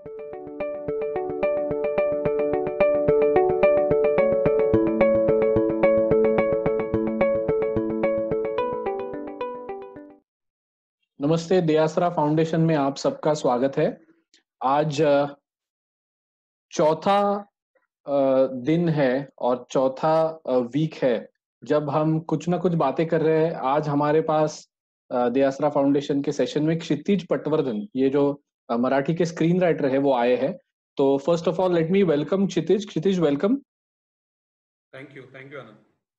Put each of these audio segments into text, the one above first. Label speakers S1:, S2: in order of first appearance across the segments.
S1: नमस्ते, दयासरा फाउंडेशन में आप सबका स्वागत है। आज चौथा दिन है और चौथा वीक है जब हम कुछ ना कुछ बातें कर रहे हैं। आज हमारे पास दयासरा फाउंडेशन के सेशन में क्षितिज पटवर्धन, ये जो मराठी के स्क्रीन राइटर है, वो आए हैं। तो first of all let me welcome Kshitij. Kshitij, welcome.
S2: Thank you Anand.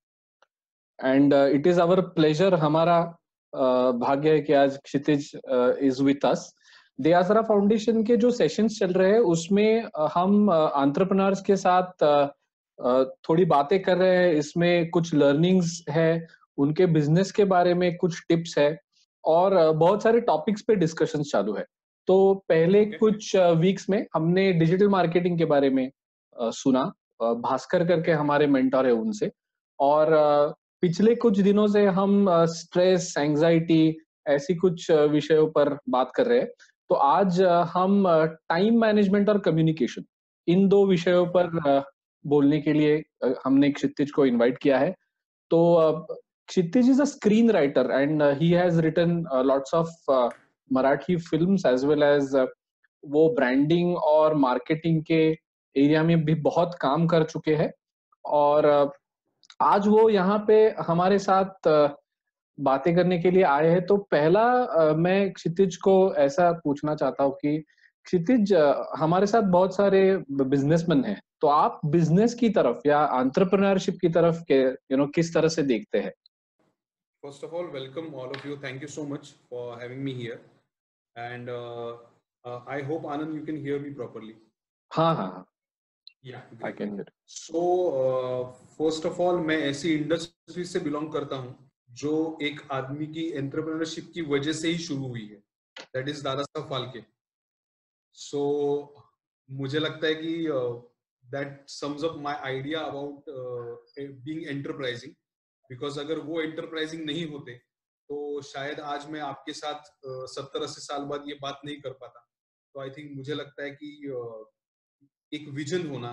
S1: And it is our pleasure, हमारा भाग्य है कि आज Kshitij is with us. Dayasara foundation के जो सेशंस चल रहे हैं उसमें हम एंटरप्रेन्योर्स के साथ थोड़ी बातें कर रहे हैं। इसमें कुछ लर्निंग्स है, उनके बिजनेस के बारे में कुछ टिप्स है और बहुत सारे टॉपिक्स पे डिस्कशंस चालू है। तो पहले कुछ वीक्स में हमने डिजिटल मार्केटिंग के बारे में सुना, भास्कर करके हमारे मेंटर है उनसे। और पिछले कुछ दिनों से हम स्ट्रेस, एंजाइटी, ऐसी कुछ विषयों पर बात कर रहे हैं। तो आज हम टाइम मैनेजमेंट और कम्युनिकेशन, इन दो विषयों पर बोलने के लिए हमने क्षितिज को इनवाइट किया है। तो Kshitij is a screenwriter and he has written lots of Marathi films as well as वो ब्रांडिंग और मार्केटिंग के एरिया में भी बहुत काम कर चुके हैं। और आज वो यहाँ पे हमारे साथ बातें करने के लिए आए हैं। तो पहला मैं क्षितिज को ऐसा पूछना चाहता हूँ कि क्षितिज, हमारे साथ बहुत सारे बिजनेसमैन हैं, तो आप बिजनेस की तरफ या एंटरप्रेन्योरशिप की तरफ के किस तरह से देखते हैं?
S2: First of all, welcome all of you. Thank you so much for having me here. And I hope Anand, you can hear me properly.
S1: हाँ हाँ हाँ,
S2: Yeah,
S1: I
S2: great.
S1: Can hear.
S2: So first of all, मैं ऐसी industry से belong करता हूँ जो एक आदमी की एंटरप्रेन्योरशिप की वजह से ही शुरू हुई है। That is Dada Saheb Phalke. So मुझे लगता है कि that sums up my idea about being enterprising. Because अगर वो एंटरप्राइजिंग नहीं होते तो शायद आज मैं आपके साथ 70-80 साल बाद ये बात नहीं कर पाता। तो आई थिंक मुझे लगता है कि एक विजन होना,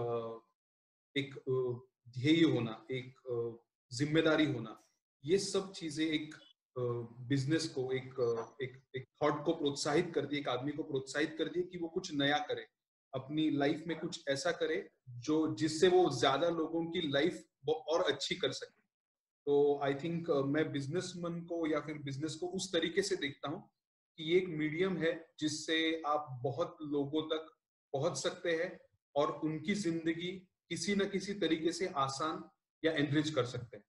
S2: एक ध्येय होना, एक जिम्मेदारी होना, ये सब चीजें एक बिजनेस को, एक थॉट को प्रोत्साहित करती है, एक आदमी को प्रोत्साहित करती है कि वो कुछ नया करे, अपनी लाइफ में कुछ ऐसा करे जो जिससे वो ज्यादा लोगों की लाइफ और अच्छी कर सके। तो आई थिंक मैं बिजनेसमैन को या फिर बिजनेस को उस तरीके से देखता हूँ कि ये एक मीडियम है जिससे आप बहुत लोगों तक पहुंच सकते हैं और उनकी जिंदगी किसी न किसी तरीके से आसान या एनरिच कर सकते हैं।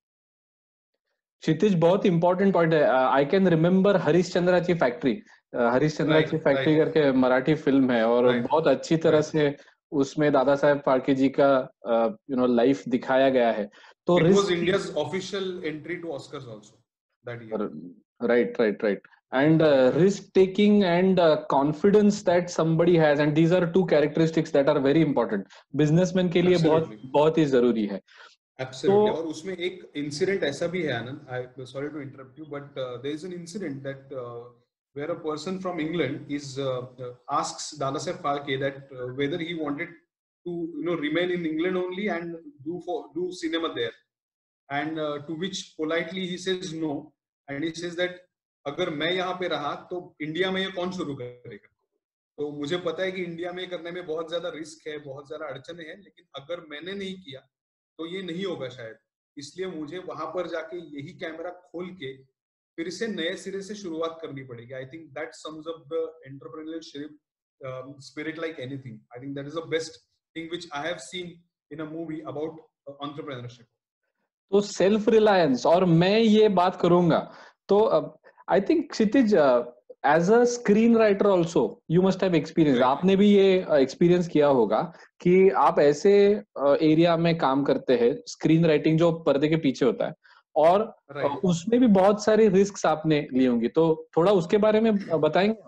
S1: क्षितिज, बहुत इंपॉर्टेंट पॉइंट है। I can remember Harishchandrachi factory. Harishchandrachi factory करके मराठी फिल्म है और बहुत अच्छी तरह से उसमें दादा साहेब फाल्के जी का लाइफ दिखाया गया है। तो
S2: it was India's official entry to Oscars also that year.
S1: Right and risk taking and confidence that somebody has, and these are two characteristics that are very important businessman के लिए बहुत बहुत ही जरूरी है।
S2: Absolutely. और उसमें एक इंसिडेंट ऐसा भी है Anand, I sorry to interrupt you, but there is an incident that where a person from England is asks Dada Saheb Phalke that whether he wanted to remain in England only and do cinema there, and to which politely he says no, and he says that अगर मैं यहाँ पे रहा तो India में ये कौन शुरू करेगा। तो मुझे पता है कि इंडिया में करने में बहुत ज्यादा रिस्क है, बहुत ज्यादा अड़चने हैं, लेकिन अगर मैंने नहीं किया तो ये नहीं होगा शायद। इसलिए मुझे वहां पर जाके यही कैमरा खोल के फिर से नए सिरे से शुरुआत करनी पड़ेगी। I think that sums up the entrepreneurship spirit like anything. I think that is the best thing which I have seen in a movie about entrepreneurship.
S1: तो सेल्फ रिलायंस, और मैं ये बात करूंगा तो I think Kshitij, as a screenwriter also you must have experience, आपने भी ये एक्सपीरियंस किया होगा कि आप ऐसे एरिया में काम करते हैं, स्क्रीन राइटिंग जो पर्दे के पीछे होता है, और उसमें भी बहुत सारी रिस्क आपने ली होंगी। तो थोड़ा उसके बारे में बताएंगे?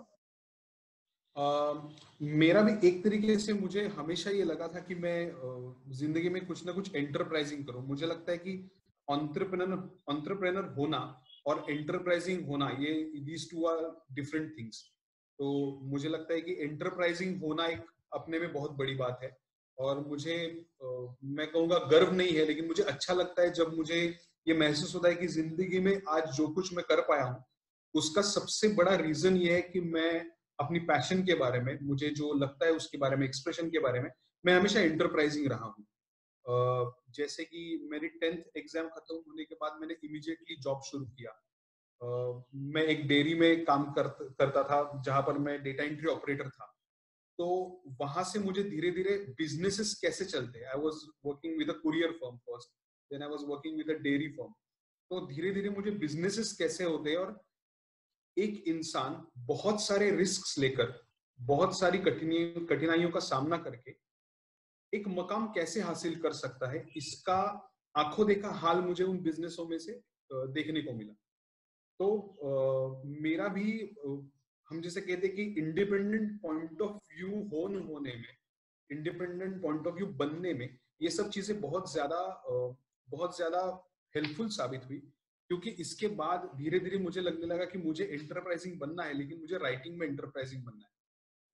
S2: मेरा भी एक तरीके से मुझे हमेशा ये लगा था कि मैं जिंदगी में कुछ ना कुछ एंटरप्राइजिंग करूं। मुझे लगता है कि एंटरप्रेनर होना और एंटरप्राइजिंग होना, ये these two are different things. तो मुझे लगता है कि एंटरप्राइजिंग होना एक अपने में बहुत बड़ी बात है, और मुझे मैं कहूँगा गर्व नहीं है, लेकिन मुझे अच्छा लगता है जब मुझे ये महसूस होता है कि जिंदगी में आज जो कुछ मैं कर पाया हूँ उसका सबसे बड़ा रीजन ये है कि मैं अपनी पैशन के बारे में, मुझे जो लगता है उसके बारे में, एक्सप्रेशन के बारे में मैं हमेशा एंटरप्राइजिंग रहा हूँ। जैसे कि मेरी 10th एग्जाम खत्म होने के बाद मैंने इमीडिएटली जॉब शुरू किया। मैं एक डेयरी में काम करता था जहां पर मैं डेटा एंट्री ऑपरेटर था। तो वहां से मुझे धीरे धीरे बिजनेसेस कैसे चलते हैं, I was working with a courier firm first, then I was working with a dairy firm. तो धीरे धीरे मुझे बिजनेसेस कैसे होते हैं, और एक इंसान बहुत सारे रिस्क लेकर, बहुत सारी कठिनाइयों का सामना करके एक मकाम कैसे हासिल कर सकता है, इसका आंखों देखा हाल मुझे उन बिजनेसों में से देखने को मिला। तो मेरा भी हम जैसे कहते हैं कि इंडिपेंडेंट पॉइंट ऑफ व्यू होने में, इंडिपेंडेंट पॉइंट ऑफ व्यू बनने में ये सब चीजें बहुत ज्यादा हेल्पफुल साबित हुई। क्योंकि इसके बाद धीरे धीरे मुझे लगने लगा कि मुझे एंटरप्राइजिंग बनना है, लेकिन मुझे राइटिंग में एंटरप्राइजिंग बनना है।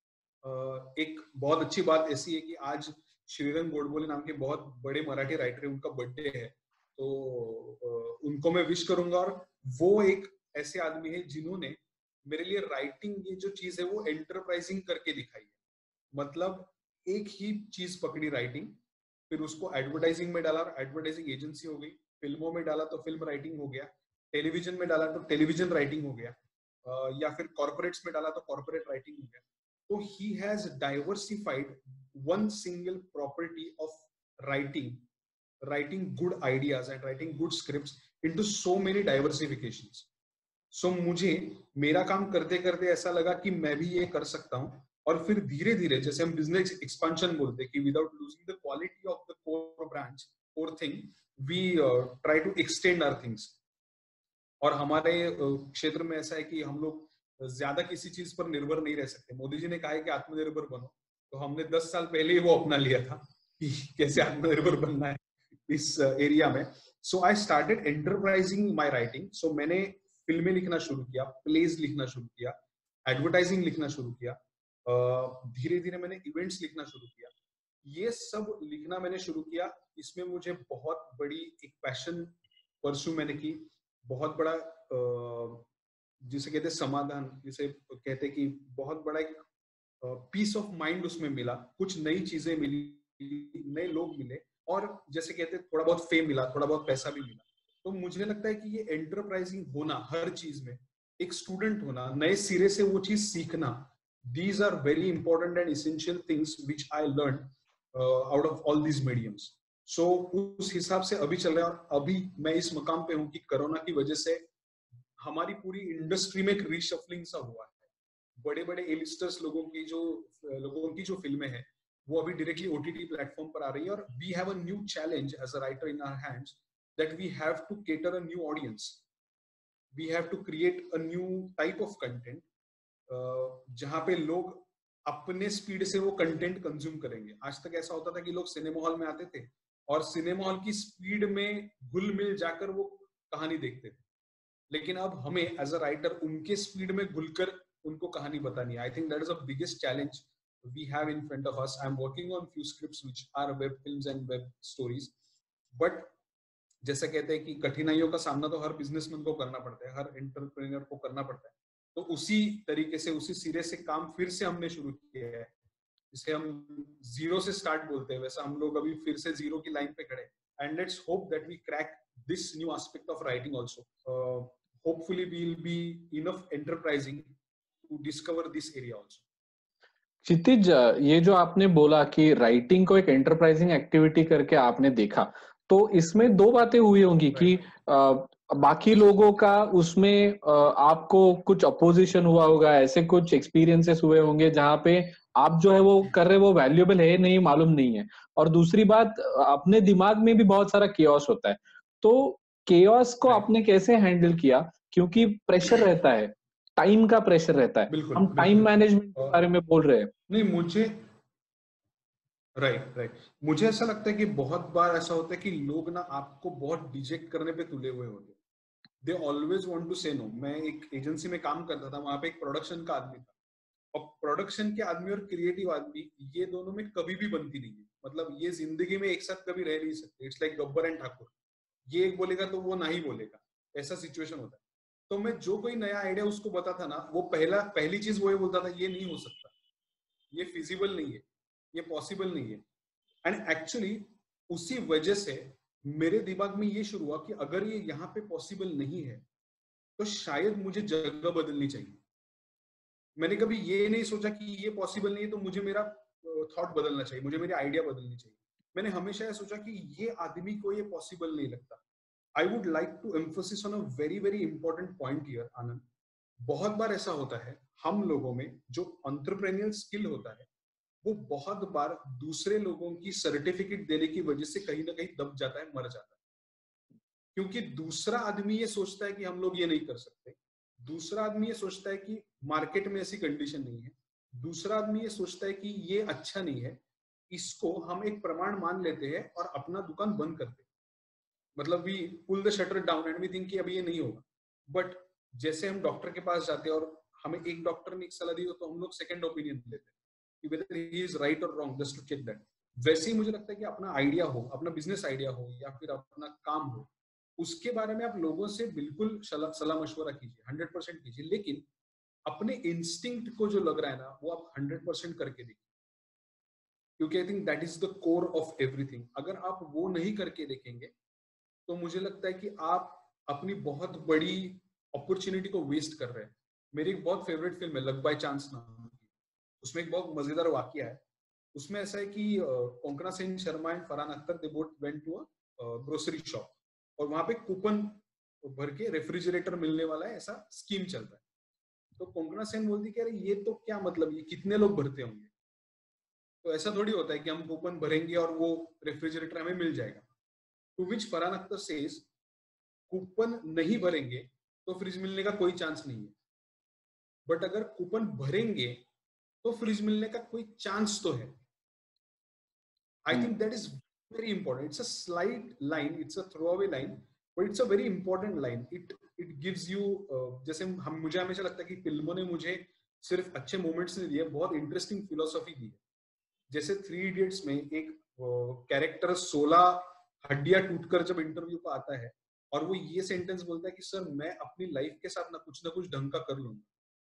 S2: एक बहुत अच्छी बात ऐसी है कि आज श्रीरंग गोडबोले नाम के बहुत बड़े मराठी राइटर है, उनका बर्थडे है, तो उनको मैं विश करूंगा। और वो एक ऐसे आदमी है जिन्होंने मेरे लिए राइटिंग ये जो चीज है वो एंटरप्राइजिंग करके दिखाई है। मतलब एक ही चीज पकड़ी राइटिंग, फिर उसको एडवर्टाइजिंग में डाला, एडवर्टाइजिंग एजेंसी हो गई, फिल्मों में डाला तो फिल्म राइटिंग हो गया, टेलीविजन में डाला तो टेलीविजन राइटिंग हो गया, या फिर कॉर्पोरेट्स में डाला तो कॉर्पोरेट राइटिंग हो गया। So he has diversified one single property of writing, writing good ideas and writing good scripts into so many diversifications. So मुझे मेरा काम करते करते ऐसा लगा कि मैं भी ये कर सकता हूँ, और फिर धीरे धीरे जैसे हम बिजनेस एक्सपेंशन बोलते हैं कि without losing the quality of the core brand, core thing, we try to extend our things. और हमारे क्षेत्र में ऐसा है कि हम लोग ज्यादा किसी चीज पर निर्भर नहीं रह सकते। मोदी जी ने कहा है कि आत्मनिर्भर बनो, तो हमने 10 साल पहले ही वो अपना लिया था कि कैसे आत्मनिर्भर बनना है इस एरिया में। So I started enterprising my writing. So मैंने फिल्में लिखना शुरू किया, प्लेज लिखना शुरू किया, एडवर्टाइजिंग लिखना शुरू किया, धीरे धीरे मैंने इवेंट्स लिखना शुरू किया। ये सब लिखना मैंने शुरू किया, इसमें मुझे बहुत बड़ी एक पैशन परस्यू मैंने की, बहुत बड़ा जिसे कहते हैं समाधान, जिसे कहते हैं कि बहुत बड़ा एक पीस ऑफ माइंड उसमें मिला, कुछ नई चीजें मिली, नए लोग मिले, और जैसे कहते हैं थोड़ा बहुत फेम मिला, थोड़ा बहुत पैसा भी मिला। तो मुझे लगता है कि ये एंटरप्राइजिंग होना हर चीज में, एक स्टूडेंट होना, नए सिरे से वो चीज सीखना, these are very important and essential things which I learn out of all these mediums. So उस हिसाब से अभी चल रहा है, और अभी मैं इस मकाम पे हूँ कि कोरोना की वजह से हमारी पूरी इंडस्ट्री में एक रीशफलिंग सा हुआ है। बड़े बड़े एलिस्टर्स लोगों की जो फिल्में हैं वो अभी डायरेक्टली ओटीटी प्लेटफॉर्म पर आ रही है, और we have a new challenge as a writer in our hands that we have to cater a new audience, we have to create a new type of content, जहां पे लोग अपने speed से वो कंटेंट कंज्यूम करेंगे। आज तक ऐसा होता था कि लोग सिनेमा हॉल में आते थे और सिनेमा हॉल की स्पीड में घुल मिल जाकर वो कहानी देखते थे, लेकिन अब हमें एज अ राइटर उनके स्पीड में घुलकर उनको कहानी बतानी है। I think that is the biggest challenge we have in front of us. I am working on few scripts which are web films and web stories, but जैसे कहते हैं कि कठिनाइयों का सामना तो हर बिजनेसमैन को करना पड़ता है, हर एंटरप्रेन्योर को करना पड़ता है। तो उसी तरीके से, उसी सिरे से काम फिर से हमने शुरू किया है, जिसे हम जीरो से स्टार्ट बोलते हैं, वैसा हम लोग अभी फिर से जीरो की लाइन पे खड़े। And let's hope that we crack this new aspect of writing also. Hopefully we will be enough enterprising to discover this area also.
S1: Kshitij, ये जो आपने बोला कि राइटिंग को एक एंटरप्राइजिंग एक्टिविटी करके आपने देखा, तो इसमें दो बातें हुई होंगी कि बाकी लोगों का उसमें आपको कुछ अपोजिशन हुआ होगा, ऐसे कुछ एक्सपीरियंसेस हुए होंगे जहां पे आप जो है वो कर रहे वो वैल्यूएबल है नहीं, मालूम नहीं है। और दूसरी बात, अपने दिमाग में भी बहुत सारा केओस होता है, तो केओस को आपने कैसे हैंडल किया? क्योंकि प्रेशर रहता है, टाइम का प्रेशर रहता है।
S2: बिल्कुल
S1: हम टाइम
S2: बिल्कुल।
S1: मैनेजमेंट के बारे में बोल रहे हैं।
S2: नहीं, मुझे राइट मुझे ऐसा लगता है कि बहुत बार ऐसा होता है कि लोग ना आपको बहुत डिजेक्ट करने पे तुले हुए होते हैं। They always want to say no. मैं एक एजेंसी में काम करता था, वहां पे एक प्रोडक्शन का आदमी था, और प्रोडक्शन के आदमी और क्रिएटिव आदमी, ये दोनों में कभी भी बनती नहीं है। मतलब ये जिंदगी में एक साथ कभी रह नहीं सकते। It's like Gabbar and Thakur, ये एक बोलेगा तो वो नहीं बोलेगा, ऐसा सिचुएशन होता है। तो मैं जो कोई नया आइडिया उसको बताता ना, वो पहली चीज वो ये बोलता था, ये नहीं हो सकता, ये फिजिबल नहीं है, ये पॉसिबल नहीं है। एंड एक्चुअली उसी वजह से मेरे दिमाग में ये शुरू हुआ कि अगर ये यहाँ पे पॉसिबल नहीं है तो शायद मुझे जगह बदलनी चाहिए। मैंने कभी ये नहीं सोचा कि ये पॉसिबल नहीं है तो मुझे मेरा थॉट बदलना चाहिए, मुझे मेरी आइडिया बदलनी चाहिए। मैंने हमेशा ये सोचा कि ये आदमी को ये पॉसिबल नहीं लगता। I would like to emphasis on a very very important point here Anand. बहुत बार ऐसा होता है हम लोगों में, जो एंटरप्रेन्योरियल स्किल होता है वो बहुत बार दूसरे लोगों की सर्टिफिकेट देने की वजह से कहीं ना कहीं दब जाता है, मर जाता है। क्योंकि दूसरा आदमी ये सोचता है कि हम लोग ये नहीं कर सकते, दूसरा आदमी ये सोचता है कि मार्केट में ऐसी कंडीशन नहीं है, दूसरा आदमी ये सोचता है कि ये अच्छा नहीं है, इसको हम एक प्रमाण मान लेते हैं और अपना दुकान बंद करते हैं। मतलब we pull the shutter down and we think कि अभी ये नहीं होगा। बट जैसे हम डॉक्टर के पास जाते हैं और हमें एक डॉक्टर ने एक सलाह दी तो हम लोग सेकंड ओपिनियन लेते हैं कि whether he is right or wrong, just to check that। वैसे ही मुझे लगता है कि अपना आइडिया हो, अपना बिजनेस आइडिया हो या फिर अपना काम हो, उसके बारे में आप लोगों से बिल्कुल सलाह मशवरा कीजिए, 100% कीजिए, लेकिन अपने इंस्टिंक्ट को जो लग रहा है ना वो आप 100% करके देखिए। क्योंकि I think that is the core of everything. अगर आप वो नहीं करके देखेंगे तो मुझे लगता है कि आप अपनी बहुत बड़ी अपॉर्चुनिटी को वेस्ट कर रहे हैं। मेरी एक बहुत फेवरेट फिल्म है लक बाय चांस नाम की, उसमें एक बहुत मजेदार वाकया है। उसमें ऐसा है कि Konkona Sen Sharma and Farhan Akhtar they both went to a grocery shop और वहां पे कूपन भर के रेफ्रिजरेटर मिलने वाला है, ऐसा स्कीम चल रहा है। तो कोंकणा सेन बोलती कि अरे ये तो क्या मतलब, ये कितने लोग भरते होंगे, तो ऐसा थोड़ी होता है कि हम कूपन भरेंगे और वो रेफ्रिजरेटर हमें मिल जाएगा। To which Farhan Akhtar says coupon नहीं भरेंगे तो फ्रिज मिलने का कोई चांस नहीं है, बट अगर कूपन भरेंगे तो फ्रिज मिलने का कोई चांस तो है। I think that is very important. It's a slide line, it's a throwaway line, but it's a very important line. It gives you, जैसे हम मुझे हमेशा लगता है कि फिल्मों ने मुझे सिर्फ अच्छे मोमेंट्स नहीं दिए, बहुत इंटरेस्टिंग फिलोसॉफी दी है। जैसे 3 इडियट्स में एक कैरेक्टर 16 हड्डियां टूटकर जब इंटरव्यू पर आता है और वो ये सेंटेंस बोलता है कि सर मैं अपनी लाइफ के साथ ना कुछ ढंग का कर लूंगा।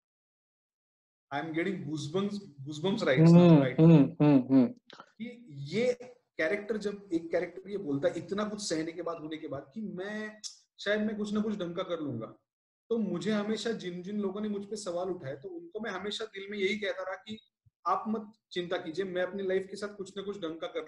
S2: I am getting goosebumps rights now कि ये कैरेक्टर, जब एक कैरेक्टर ये बोलता है इतना कुछ सहने के बाद, होने के बाद, कि मैं शायद मैं कुछ ना कुछ ढंग का कर लूंगा, तो मुझे हमेशा जिन जिन लोगों ने मुझ पे सवाल उठाए तो उनको मैं हमेशा दिल में यही कहता रहा कि आप मत चिंता कीजिए, मैं अपनी लाइफ के साथ कुछ ना कुछ ढंग का कर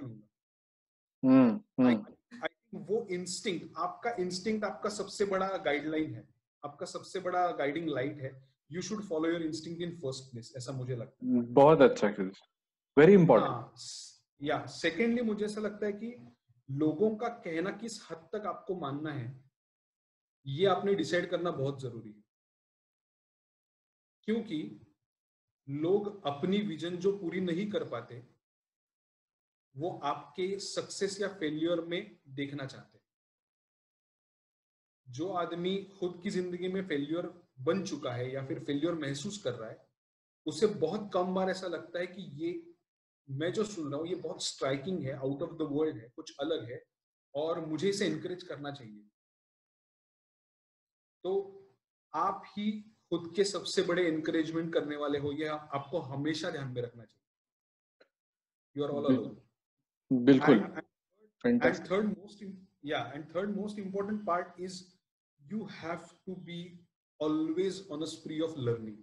S2: लूंगा। आई थिंक वो इंस्टिंक्ट, आपका इंस्टिंक्ट आपका सबसे बड़ा गाइडलाइन है, आपका सबसे बड़ा गाइडिंग लाइट है। You should follow your instinct in first place, ऐसा मुझे लगता है।
S1: बहुत अच्छा, वेरी इंपॉर्टेंट।
S2: हाँ, या सेकेंडली मुझे ऐसा लगता है कि लोगों का कहना किस हद तक आपको मानना है, ये आपने डिसाइड करना बहुत जरूरी है। क्योंकि लोग अपनी विजन जो पूरी नहीं कर पाते वो आपके सक्सेस या फेल्योर में देखना चाहते हैं। जो आदमी खुद की जिंदगी में फेल्योर बन चुका है या फिर फेल्योर महसूस कर रहा है, उसे बहुत कम बार ऐसा लगता है कि ये मैं जो सुन रहा हूँ ये बहुत स्ट्राइकिंग है, आउट ऑफ द वर्ल्ड है, कुछ अलग है और मुझे इसे एनकरेज करना चाहिए। तो आप ही खुद के सबसे बड़े एनकरेजमेंट करने वाले हो, ये आपको हमेशा ध्यान में रखना चाहिए। You are all alone.
S1: बिल्कुल,
S2: and
S1: fantastic.
S2: third most important part is you have to be always on a spree of learning।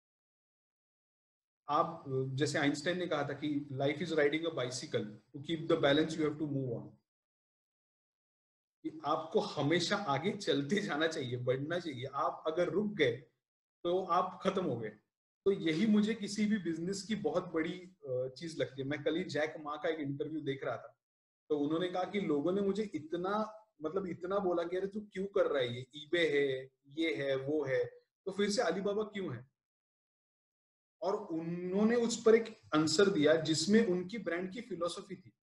S2: आप जैसे आइंस्टाइन ने कहा था कि life is riding a bicycle, to keep the balance you have to move on. कि आपको हमेशा आगे चलते जाना चाहिए, बढ़ना चाहिए। आप अगर रुक गए तो आप खत्म हो गए। तो यही मुझे किसी भी बिजनेस की बहुत बड़ी चीज लगती है। मैं कल ही जैक मा का एक इंटरव्यू देख रहा था, तो उन्होंने कहा कि लोगों ने मुझे इतना, मतलब इतना बोला कि अरे तू क्यों कर रहा है, ये ईबे है, ये है, वो है, तो फिर से अलीबाबा क्यों है। और उन्होंने उस पर एक आंसर दिया जिसमें उनकी ब्रांड की फिलोसॉफी थी।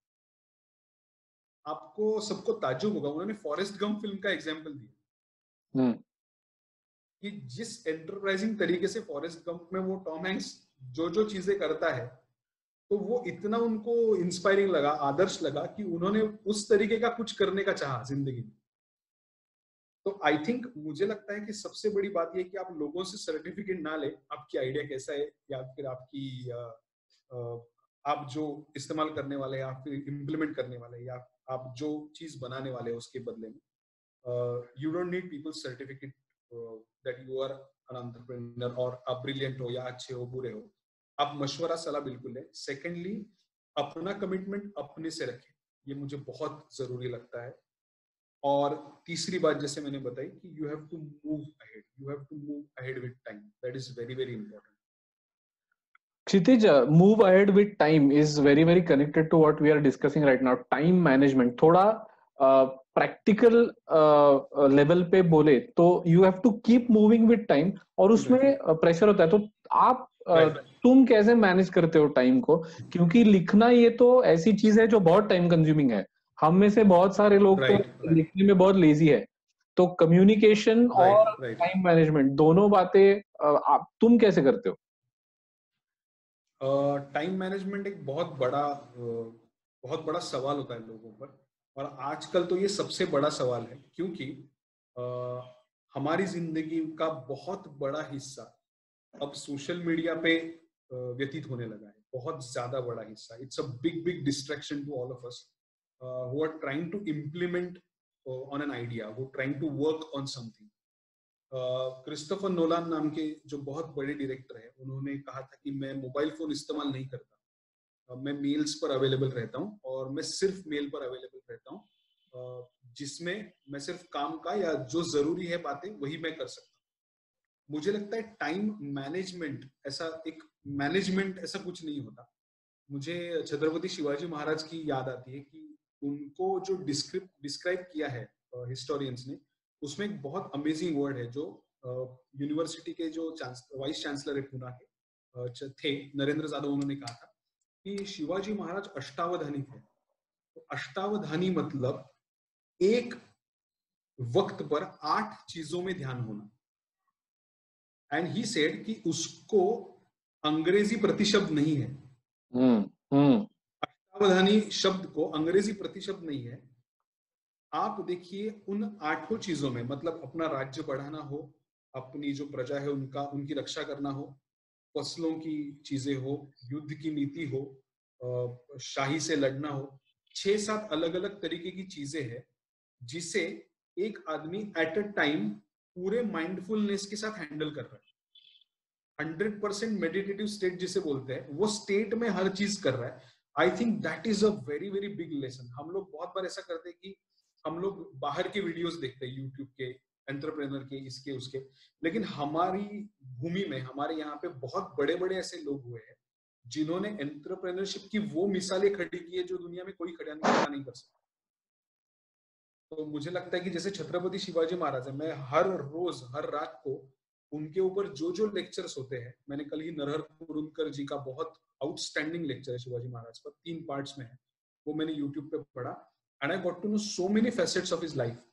S2: आपको सबको ताज्जुब होगा, उन्होंने फॉरेस्ट गंप फिल्म का एग्जाम्पल दिया कि जिस एंटरप्राइजिंग तरीके से फॉरेस्ट गंप में वो टॉम हैंक्स जो जो चीजें करता है, तो वो इतना उनको इंस्पायरिंग लगा, आदर्श लगा कि उन्होंने उस तरीके का कुछ करने का चाहा जिंदगी में। तो आई थिंक मुझे लगता है कि सबसे बड़ी बात यह कि आप लोगों से सर्टिफिकेट ना ले, आपकी आइडिया कैसा है या फिर आपकी आप जो इस्तेमाल करने वाले हैं, आप फिर इम्प्लीमेंट करने वाले हैं, या आप जो चीज बनाने वाले हैं उसके बदले में, you don't need people's certificate that you are an entrepreneur, और आप ब्रिलियंट हो या अच्छे हो बुरे हो। आप मशवरा सलाह बिल्कुल लें। सेकेंडली, अपना कमिटमेंट अपने से रखें, ये मुझे बहुत जरूरी लगता है। और तीसरी बात जैसे मैंने बताई कि you have to move ahead, you have to move ahead with time, that is very very important.
S1: Kshitij, move ahead with time is very, very connected to what we are discussing right now. Time management. थोड़ा practical level पे बोले तो you have to keep moving with time, और उसमें pressure होता है। तो आप तुम कैसे मैनेज करते हो टाइम को? क्योंकि लिखना ये तो ऐसी चीज है जो बहुत टाइम कंज्यूमिंग है। हम में से बहुत सारे लोग तो लिखने में बहुत लेजी है। तो कम्युनिकेशन और टाइम मैनेजमेंट दोनों बातें तुम कैसे करते हो?
S2: टाइम मैनेजमेंट एक बहुत बड़ा सवाल होता है लोगों पर, और आजकल तो ये सबसे बड़ा सवाल है, क्योंकि हमारी जिंदगी का बहुत बड़ा हिस्सा अब सोशल मीडिया पे व्यतीत होने लगा है, बहुत ज्यादा बड़ा हिस्सा। It's a big big distraction to all of us who are trying to implement on an idea, who trying to work on something. Christopher Nolan नाम के जो बहुत बड़े डायरेक्टर हैं, उन्होंने कहा था कि मैं मोबाइल फोन इस्तेमाल नहीं करता, मैं मेल्स पर अवेलेबल रहता हूँ, और मैं सिर्फ मेल पर अवेलेबल रहता हूँ, जिसमें मैं सिर्फ काम का या जो जरूरी है बातें वही मैं कर सकता हूँ। मुझे लगता है टाइम मैनेजमेंट ऐसा कुछ नहीं होता। मुझे छत्रपति शिवाजी महाराज की याद आती है कि उनको जो डिस्क्राइब किया है हिस्टोरियंस ने, उसमें एक बहुत अमेजिंग वर्ड है जो यूनिवर्सिटी के जो वाइस चांसलर है पूना के थे, नरेंद्र जाधव, उन्होंने कहा था कि शिवाजी महाराज अष्टावधानी थे। तो अष्टावधानी मतलब एक वक्त पर 8 चीजों में ध्यान होना। एंड ही सेड कि उसको अंग्रेजी प्रतिशब्द नहीं है। अष्टावधानी शब्द को अंग्रेजी प्रतिशब्द नहीं है। आप देखिए उन 8 चीजों में, मतलब अपना राज्य बढ़ाना हो, अपनी जो प्रजा है उनकी रक्षा करना हो, फसलों की चीजें हो, युद्ध की नीति हो, शाही से लड़ना हो, 6-7 अलग अलग तरीके की चीजें हैं जिसे एक आदमी एट अ टाइम पूरे माइंडफुलनेस के साथ हैंडल कर रहा है। 100% मेडिटेटिव स्टेट जिसे बोलते हैं, वो स्टेट में हर चीज कर रहा है। I think that is a very very big lesson. हम लोग बहुत बार ऐसा करते हैं कि हम लोग बाहर के वीडियोस देखते हैं, यूट्यूब के, एंटरप्रेनर के, इसके उसके, लेकिन हमारी भूमि में, हमारे यहाँ पे बहुत बड़े बड़े ऐसे लोग हुए हैं जिन्होंने एंटरप्रेन्योरशिप की वो मिसालें खड़ी की है जो दुनिया में कोई खड़ा नहीं कर सकता। तो मुझे लगता है कि जैसे छत्रपति शिवाजी महाराज है, मैं हर रोज हर रात को उनके ऊपर जो जो लेक्चर्स होते हैं, मैंने कल ही नरहर कुरुंदकर जी का बहुत आउटस्टैंडिंग लेक्चर है शिवाजी महाराज पर, 3 पार्ट्स में है, वो मैंने यूट्यूब पे पढ़ा। And I got to know so many facets of his life,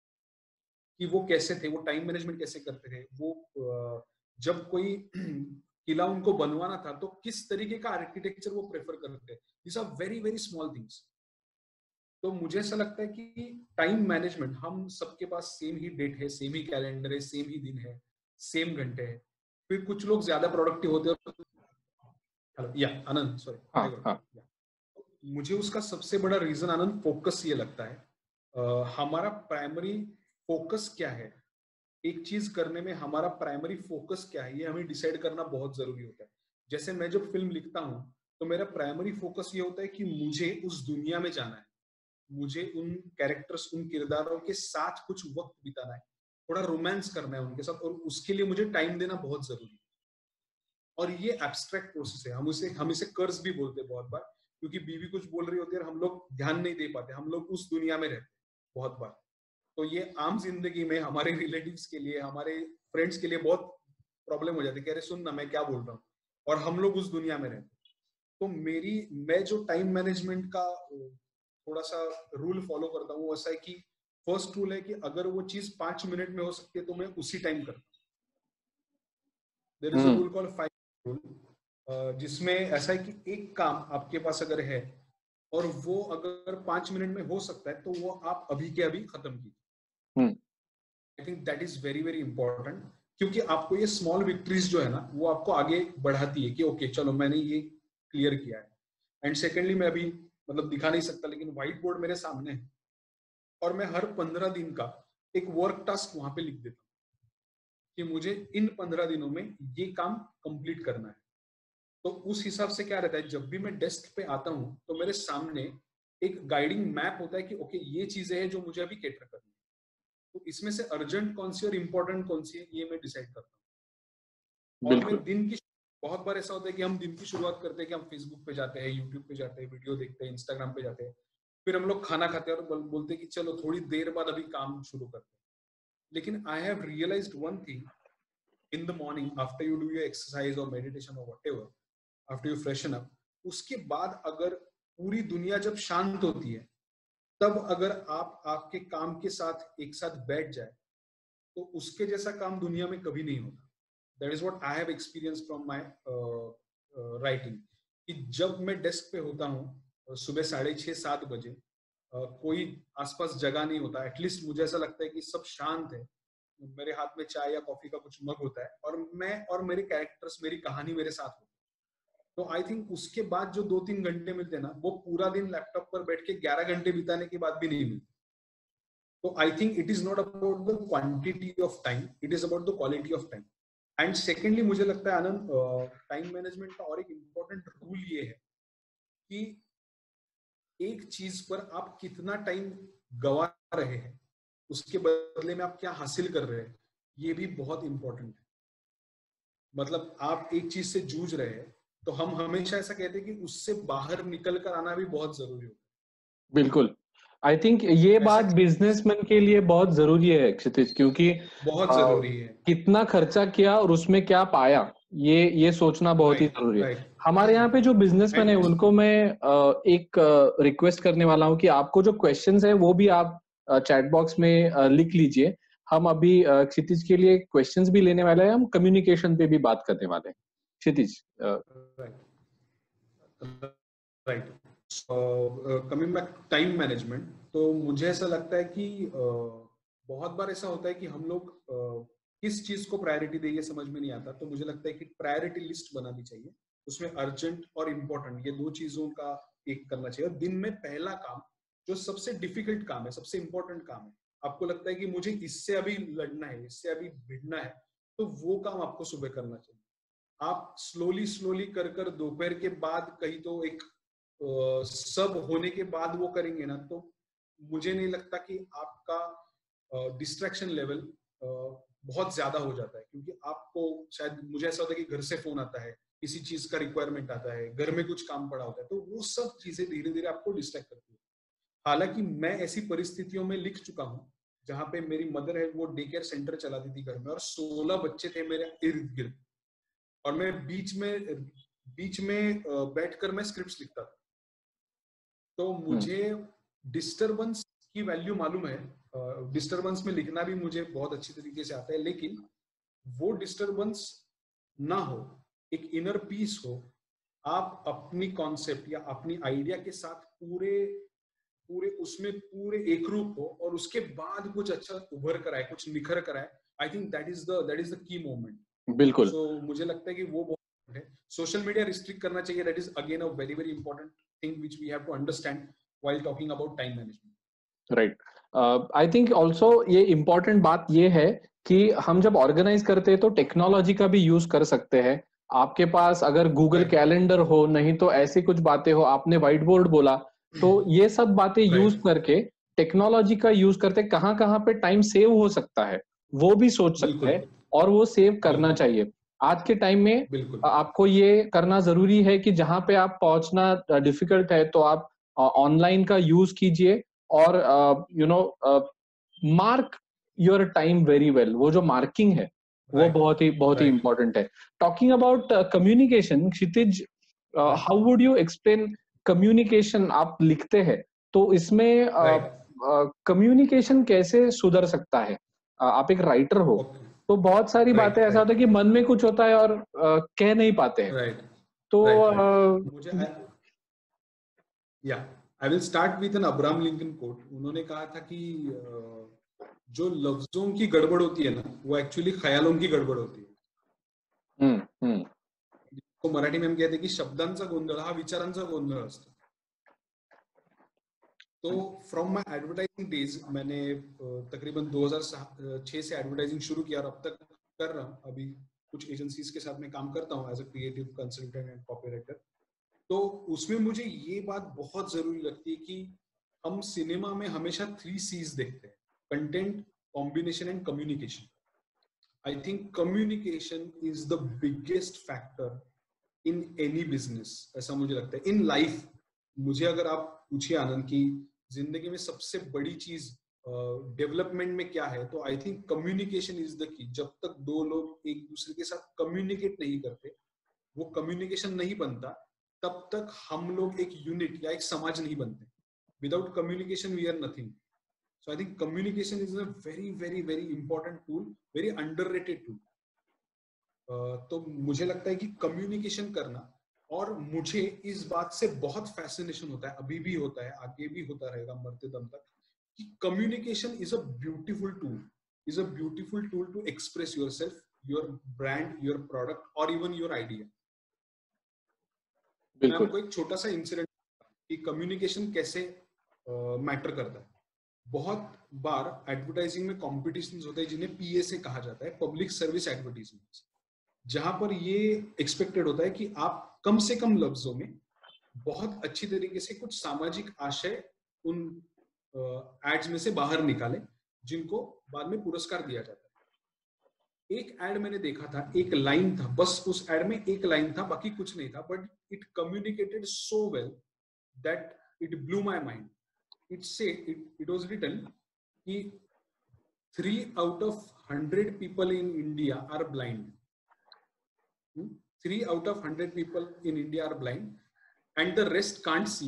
S2: कि वो कैसे थे, वो टाइम मैनेजमेंट कैसे करते थे, वो जब कोई किला उनको बनवाना था तो किस तरीके का आर्किटेक्चर वो प्रेफर करते थे। This are very very small things. तो मुझे ऐसा लगता है कि टाइम मैनेजमेंट, हम सबके पास सेम ही डेट है, सेम ही कैलेंडर है, सेम ही दिन है, सेम घंटे है। फिर कुछ लोग ज्यादा प्रोडक्टिव होते हैं। हेलो या आनंद, सॉरी, मुझे उसका सबसे बड़ा रीजन आनंद फोकस ये लगता है। हमारा प्राइमरी फोकस क्या है, एक चीज करने में हमारा प्राइमरी फोकस क्या है, ये हमें डिसाइड करना बहुत जरूरी होता है। जैसे मैं जब फिल्म लिखता हूँ तो मेरा प्राइमरी फोकस ये होता है कि मुझे उस दुनिया में जाना है, मुझे उन कैरेक्टर्स, उन किरदारों के साथ कुछ वक्त बिताना है, थोड़ा रोमांस करना है उनके साथ, और उसके लिए मुझे टाइम देना बहुत जरूरी है। और ये एब्स्ट्रैक्ट प्रोसेस है, हम इसे कर्ज भी बोलते हैं बहुत बार, क्योंकि बीवी कुछ बोल रही होती है और हम लोग ध्यान नहीं दे पाते, हम लोग उस दुनिया में रहते हैं बहुत बार। तो ये आम जिंदगी में हमारे रिलेटिव्स के लिए, हमारे फ्रेंड्स के लिए बहुत प्रॉब्लम हो जाती है, कह रहे सुन ना मैं क्या बोल रहा हूँ, और हम लोग उस दुनिया में रहते हैं। तो मैं जो टाइम मैनेजमेंट का थोड़ा सा रूल फॉलो करता हूँ, ऐसा है कि फर्स्ट रूल है कि अगर वो चीज 5 मिनट में हो सकती है तो मैं उसी टाइम करता हूँ। There is a rule called 5 rule. जिसमें ऐसा है कि एक काम आपके पास अगर है और वो अगर 5 मिनट में हो सकता है तो वो आप अभी के अभी खत्म कीजिए। I think that is very very important, क्योंकि आपको ये स्मॉल विक्ट्रीज जो है ना वो आपको आगे बढ़ाती है कि ओके चलो मैंने ये क्लियर किया है। एंड सेकेंडली, मैं अभी मतलब दिखा नहीं सकता लेकिन व्हाइट बोर्ड मेरे सामने है और मैं हर 15 दिन का एक वर्क टास्क वहां पे लिख देता हूँ कि मुझे इन 15 दिनों में ये काम कंप्लीट करना है। तो उस हिसाब से क्या रहता है, जब भी मैं डेस्क पे आता हूँ तो मेरे सामने एक गाइडिंग मैप होता है कि ओके ये चीजें हैं जो मुझे अभी कैटर करनी है। तो इसमें से अर्जेंट कौन सी और इम्पोर्टेंट कौन सी है ये मैं डिसाइड करता हूँ। और मैं
S1: बिल्कुल।
S2: दिन की, बहुत बार ऐसा होता है कि हम दिन की शुरुआत करते हैं कि हम फेसबुक पे जाते हैं, यूट्यूब पे जाते हैं, वीडियो देखते हैं, इंस्टाग्राम पे जाते हैं, फिर हम लोग खाना खाते हैं और बोलते हैं कि चलो थोड़ी देर बाद अभी काम शुरू करते हैं। लेकिन I have realised one thing, in the morning after you do your exercise और मेडिटेशन और whatever, after you freshen up, उसके बाद अगर पूरी दुनिया जब शांत होती है तब अगर आप आपके काम के साथ एक साथ बैठ जाए तो उसके जैसा काम दुनिया में कभी नहीं होता। That is what I have experience from my writing, कि जब मैं डेस्क पे होता हूँ सुबह 6:30-7 बजे, कोई आसपास जगह नहीं होता, एटलीस्ट मुझे ऐसा लगता है कि सब शांत है, मेरे हाथ में चाय या कॉफी का कुछ मग होता है और मैं और मेरे कैरेक्टर्स, मेरी कहानी मेरे साथ होती है। तो आई थिंक उसके बाद जो 2-3 घंटे मिलते हैं ना, वो पूरा दिन लैपटॉप पर बैठ के 11 घंटे बिताने के बाद भी नहीं मिलते। तो I think it is not about the quantity of time, it is about the quality of time. And secondly मुझे लगता है आनंद, टाइम मैनेजमेंट का और एक इम्पोर्टेंट रूल ये है कि एक चीज पर आप कितना टाइम गवा रहे हैं, उसके बदले में आप क्या हासिल कर रहे हैं, ये भी बहुत इंपॉर्टेंट है। मतलब आप एक चीज से जूझ रहे हैं तो हम हमेशा ऐसा कहते हैं कि उससे बाहर निकल कर आना भी बहुत जरूरी होता
S1: बिल्कुल। आई थिंक ये
S2: है। ऐसा
S1: बात बिजनेसमैन के लिए बहुत जरूरी है क्षितिज, क्योंकि
S2: बहुत जरूरी है।
S1: कितना खर्चा किया और उसमें क्या पाया, ये सोचना बहुत ही
S2: राइट,
S1: जरूरी है।
S2: राइट।
S1: हमारे यहाँ पे जो बिजनेसमैन है
S2: एंड
S1: उनको मैं एक रिक्वेस्ट करने वाला हूँ कि आपको जो क्वेश्चंस है वो भी आप चैट बॉक्स में लिख लीजिए। हम अभी क्षितिज के लिए क्वेश्चंस भी लेने वाले हैं, हम कम्युनिकेशन पे भी बात करने वाले हैं। Kshitij.
S2: Right, coming back time management, तो मुझे ऐसा लगता है कि बहुत बार ऐसा होता है कि हम लोग किस चीज को प्रायोरिटी देंगे समझ में नहीं आता। तो मुझे लगता है कि प्रायोरिटी लिस्ट बनानी चाहिए, उसमें अर्जेंट और इम्पोर्टेंट ये दो चीजों का एक करना चाहिए। और दिन में पहला काम जो सबसे डिफिकल्ट काम है, सबसे इंपॉर्टेंट काम है, आपको लगता है कि मुझे इससे अभी लड़ना है, इससे अभी भिड़ना है, तो वो काम आपको सुबह करना चाहिए। आप स्लोली स्लोली कर कर दोपहर के बाद कहीं तो एक सब होने के बाद वो करेंगे ना, तो मुझे नहीं लगता कि आपका डिस्ट्रैक्शन लेवल बहुत ज्यादा हो जाता है। क्योंकि आपको शायद, मुझे ऐसा होता है कि घर से फोन आता है, किसी चीज का रिक्वायरमेंट आता है, घर में कुछ काम पड़ा होता है, तो वो सब चीजें धीरे धीरे आपको डिस्ट्रैक्ट करती है। हालांकि मैं ऐसी परिस्थितियों में लिख चुका हूँ जहां पे मेरी मदर है, वो डे केयर सेंटर चलाती थी घर में और 16 बच्चे थे मेरे इर्द गिर्द, और मैं बीच में बैठकर मैं स्क्रिप्ट्स लिखता था। तो मुझे डिस्टरबेंस की वैल्यू मालूम है, डिस्टरबेंस में लिखना भी मुझे बहुत अच्छी तरीके से आता है, लेकिन वो डिस्टरबेंस ना हो, एक इनर पीस हो, आप अपनी कॉन्सेप्ट या अपनी आइडिया के साथ पूरे पूरे उसमें पूरे एक रूप हो और उसके बाद कुछ अच्छा उभर कर आए, कुछ निखर कर आए। I think that is the key moment.
S1: बिल्कुल।
S2: सो मुझे लगता है कि वो बहुत है। सोशल मीडिया रिस्ट्रिक्ट करना चाहिए, that is again a very very important thing which we have to understand while talking about time management.
S1: Right. I think also ये इम्पोर्टेंट बात ये है कि हम जब ऑर्गेनाइज करते हैं तो टेक्नोलॉजी का भी यूज कर सकते हैं। आपके पास अगर गूगल
S2: राइट,
S1: कैलेंडर हो, नहीं तो ऐसी कुछ बातें हो, आपने व्हाइट बोर्ड बोला, तो ये सब बातें यूज
S2: राइट,
S1: करके, टेक्नोलॉजी का यूज करते कहाँ कहाँ पे टाइम सेव हो सकता है वो भी सोच सकते
S2: बिल्कुल,
S1: हैं, और वो सेव करना
S2: बिल्कुल,
S1: चाहिए। आज के टाइम में
S2: बिल्कुल,
S1: आपको ये करना जरूरी है कि जहां पे आप पहुंचना डिफिकल्ट है तो आप ऑनलाइन का यूज कीजिए, और mark your time very well. वो जो मार्किंग है वो
S2: राइट,
S1: बहुत ही
S2: राइट,
S1: इंपॉर्टेंट है। Talking about communication, Kshitij,
S2: right,
S1: how would you explain communication? आप लिखते हैं तो इसमें
S2: राइट,
S1: कम्युनिकेशन कैसे सुधर सकता है? आप एक राइटर हो
S2: ओके,
S1: तो बहुत सारी बातें
S2: राइट,
S1: ऐसा होता
S2: राइट,
S1: है कि मन में कुछ होता है और कह नहीं पाते हैं।
S2: राइट,
S1: तो
S2: मुझे I will start with an Abraham Lincoln quote. उन्होंने कहा था कि जो लफ्जों की गड़बड़ होती है ना, वो एक्चुअली ख्यालों की गड़बड़ होती है. तो मराठी में हम कहते की शब्दांचा गोंधळ हा विचारांचा गोंधळ असतो. तो फ्रॉम माय एडवर्टाइजिंग डेज मैंने तकरीबन 2006 से एडवर्टाइजिंग शुरू किया और अब तक कर रहा हूँ. अभी कुछ एजेंसीज के साथ मैं काम करता हूँ as a creative consultant and copywriter. तो उसमें मुझे ये बात बहुत जरूरी लगती है कि हम सिनेमा में हमेशा 3 C's देखते हैं: content, combination and communication. I think communication is the biggest factor in any business. ऐसा मुझे लगता है. इन लाइफ मुझे अगर आप पूछिए आनंद की जिंदगी में सबसे बड़ी चीज डेवलपमेंट में क्या है, तो I think communication is the key. जब तक दो लोग एक दूसरे के साथ कम्युनिकेट नहीं करते, वो कम्युनिकेशन नहीं बनता, तब तक हम लोग एक यूनिट या एक समाज नहीं बनते. Without communication we are nothing. So I think communication is a very very very important tool, very underrated tool. तो मुझे लगता है कि कम्युनिकेशन करना, और मुझे इस बात से बहुत फैसिनेशन होता है, अभी भी होता है, आगे भी होता रहेगा मरते दम तक, कि communication is a beautiful tool, is a beautiful tool to express yourself, your brand, your product और इवन योर आइडिया. मैं आपको एक छोटा सा इंसिडेंट कि कम्युनिकेशन कैसे मैटर करता है. बहुत बार एडवर्टाइजिंग में कॉम्पिटिशन्स होते हैं जिन्हें PSA कहा जाता है, पब्लिक सर्विस एडवर्टाइजमेंट, जहां पर ये एक्सपेक्टेड होता है कि आप कम से कम लफ्जों में बहुत अच्छी तरीके से कुछ सामाजिक आशय उन एड्स में से बाहर निकालें, जिनको बाद में पुरस्कार दिया जाता है. एक एड मैंने देखा था, एक लाइन था, बस उस एड में एक लाइन था, बाकी कुछ नहीं था, but it communicated so well that it blew my mind. It was written कि 3 out of 100 people in India are blind. 3 out of 100 people in India are blind and the rest can't see.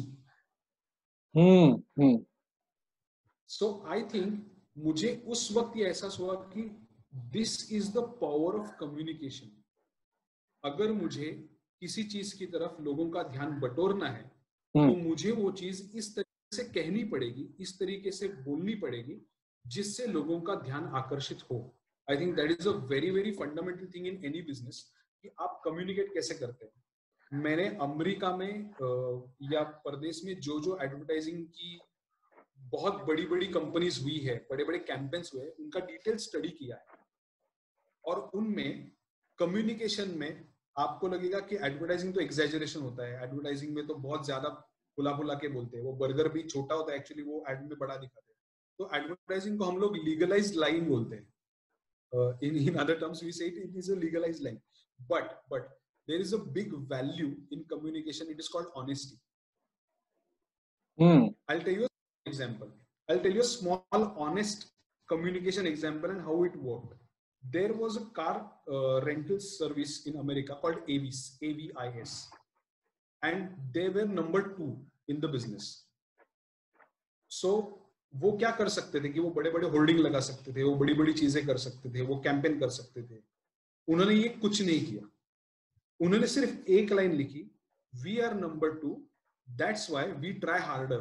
S2: So I think मुझे उस वक्त ये एहसास हुआ कि this is the power of communication. अगर मुझे किसी चीज की तरफ लोगों का ध्यान बटोरना है, तो मुझे वो चीज इस तरीके से कहनी पड़ेगी, इस तरीके से बोलनी पड़ेगी, जिससे लोगों का ध्यान आकर्षित हो. I think that is a very very fundamental thing in any business, कि आप कम्युनिकेट कैसे करते हैं. मैंने अमेरिका में या प्रदेश में जो एडवर्टाइजिंग की बहुत बड़ी बड़ी कंपनीज हुई है, बड़े बड़े कैंपेन्स हुए, उनका डिटेल स्टडी किया है. और उनमें कम्युनिकेशन में आपको लगेगा कि एडवर्टाइजिंग तो एग्जैजरेशन होता है, एडवर्टाइजिंग में तो बहुत ज्यादा फुला फुला के बोलते हैं, वो बर्गर भी छोटा होता है, एक्चुअली वो एड में बड़ा दिखाते हैं. तो एडवर्टाइजिंग को हम लोग लीगलाइज्ड लाइन बोलते हैं. in other terms we say it is a legalized line, but there is a big value in communication. It is called honesty. I'll tell you an example. I'll tell you a small honest communication example and how it worked. There was a car rental service in America called Avis, AVIS, and they were number 2 in the business. So वो क्या कर सकते थे कि वो बड़े बड़े hoarding लगा सकते थे, वो बड़ी बड़ी चीजें कर सकते थे, वो कैंपेन कर सकते थे. उन्होंने ये कुछ नहीं किया. उन्होंने सिर्फ एक लाइन लिखी, we are number 2, that's why we try harder.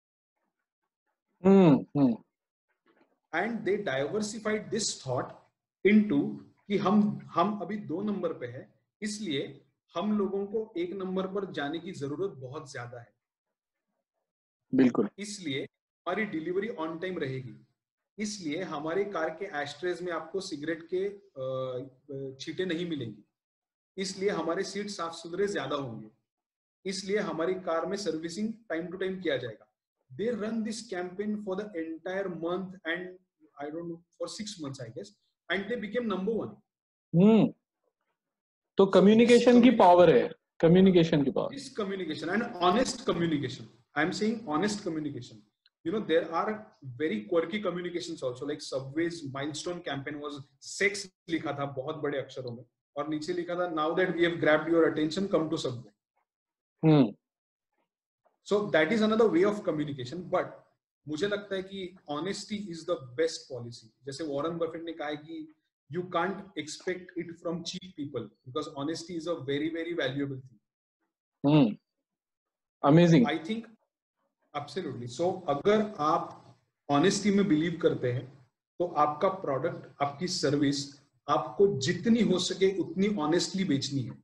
S2: And they diversified this thought into कि हम अभी 2 नंबर पे है, इसलिए हम लोगों को 1 नंबर पर जाने की जरूरत बहुत ज्यादा है.
S1: बिल्कुल.
S2: इसलिए हमारी डिलीवरी ऑन टाइम रहेगी, इसलिए हमारे कार के एस्ट्रेज में आपको सिगरेट के छींटे नहीं मिलेंगी, इसलिए हमारे सीट साफ सुथरे ज्यादा होंगे, इसलिए हमारी कार में सर्विसिंग टाइम टू टाइम किया जाएगा. They run this campaign for the entire month and I don't know for 6 months I guess, and they became number 1.
S1: तो कम्युनिकेशन की पावर है, कम्युनिकेशन की power.
S2: This communication and honest communication. I am saying honest communication. You know, there are very quirky communications also, like Subway's milestone campaign was sex लिखा था बहुत बड़े अक्षरों में, और नीचे लिखा था now that we have grabbed your attention, come to Subway. So that is another way of communication. But मुझे लगता है कि honesty is the best policy. जैसे वॉरेन बफेट ने कहा है कि you can't expect it from cheap people because honesty is a very very valuable thing.
S1: Amazing.
S2: I think absolutely. So अगर आप ऑनेस्टी में बिलीव करते हैं तो आपका प्रोडक्ट, आपकी सर्विस आपको जितनी हो सके उतनी ऑनेस्टली बेचनी है।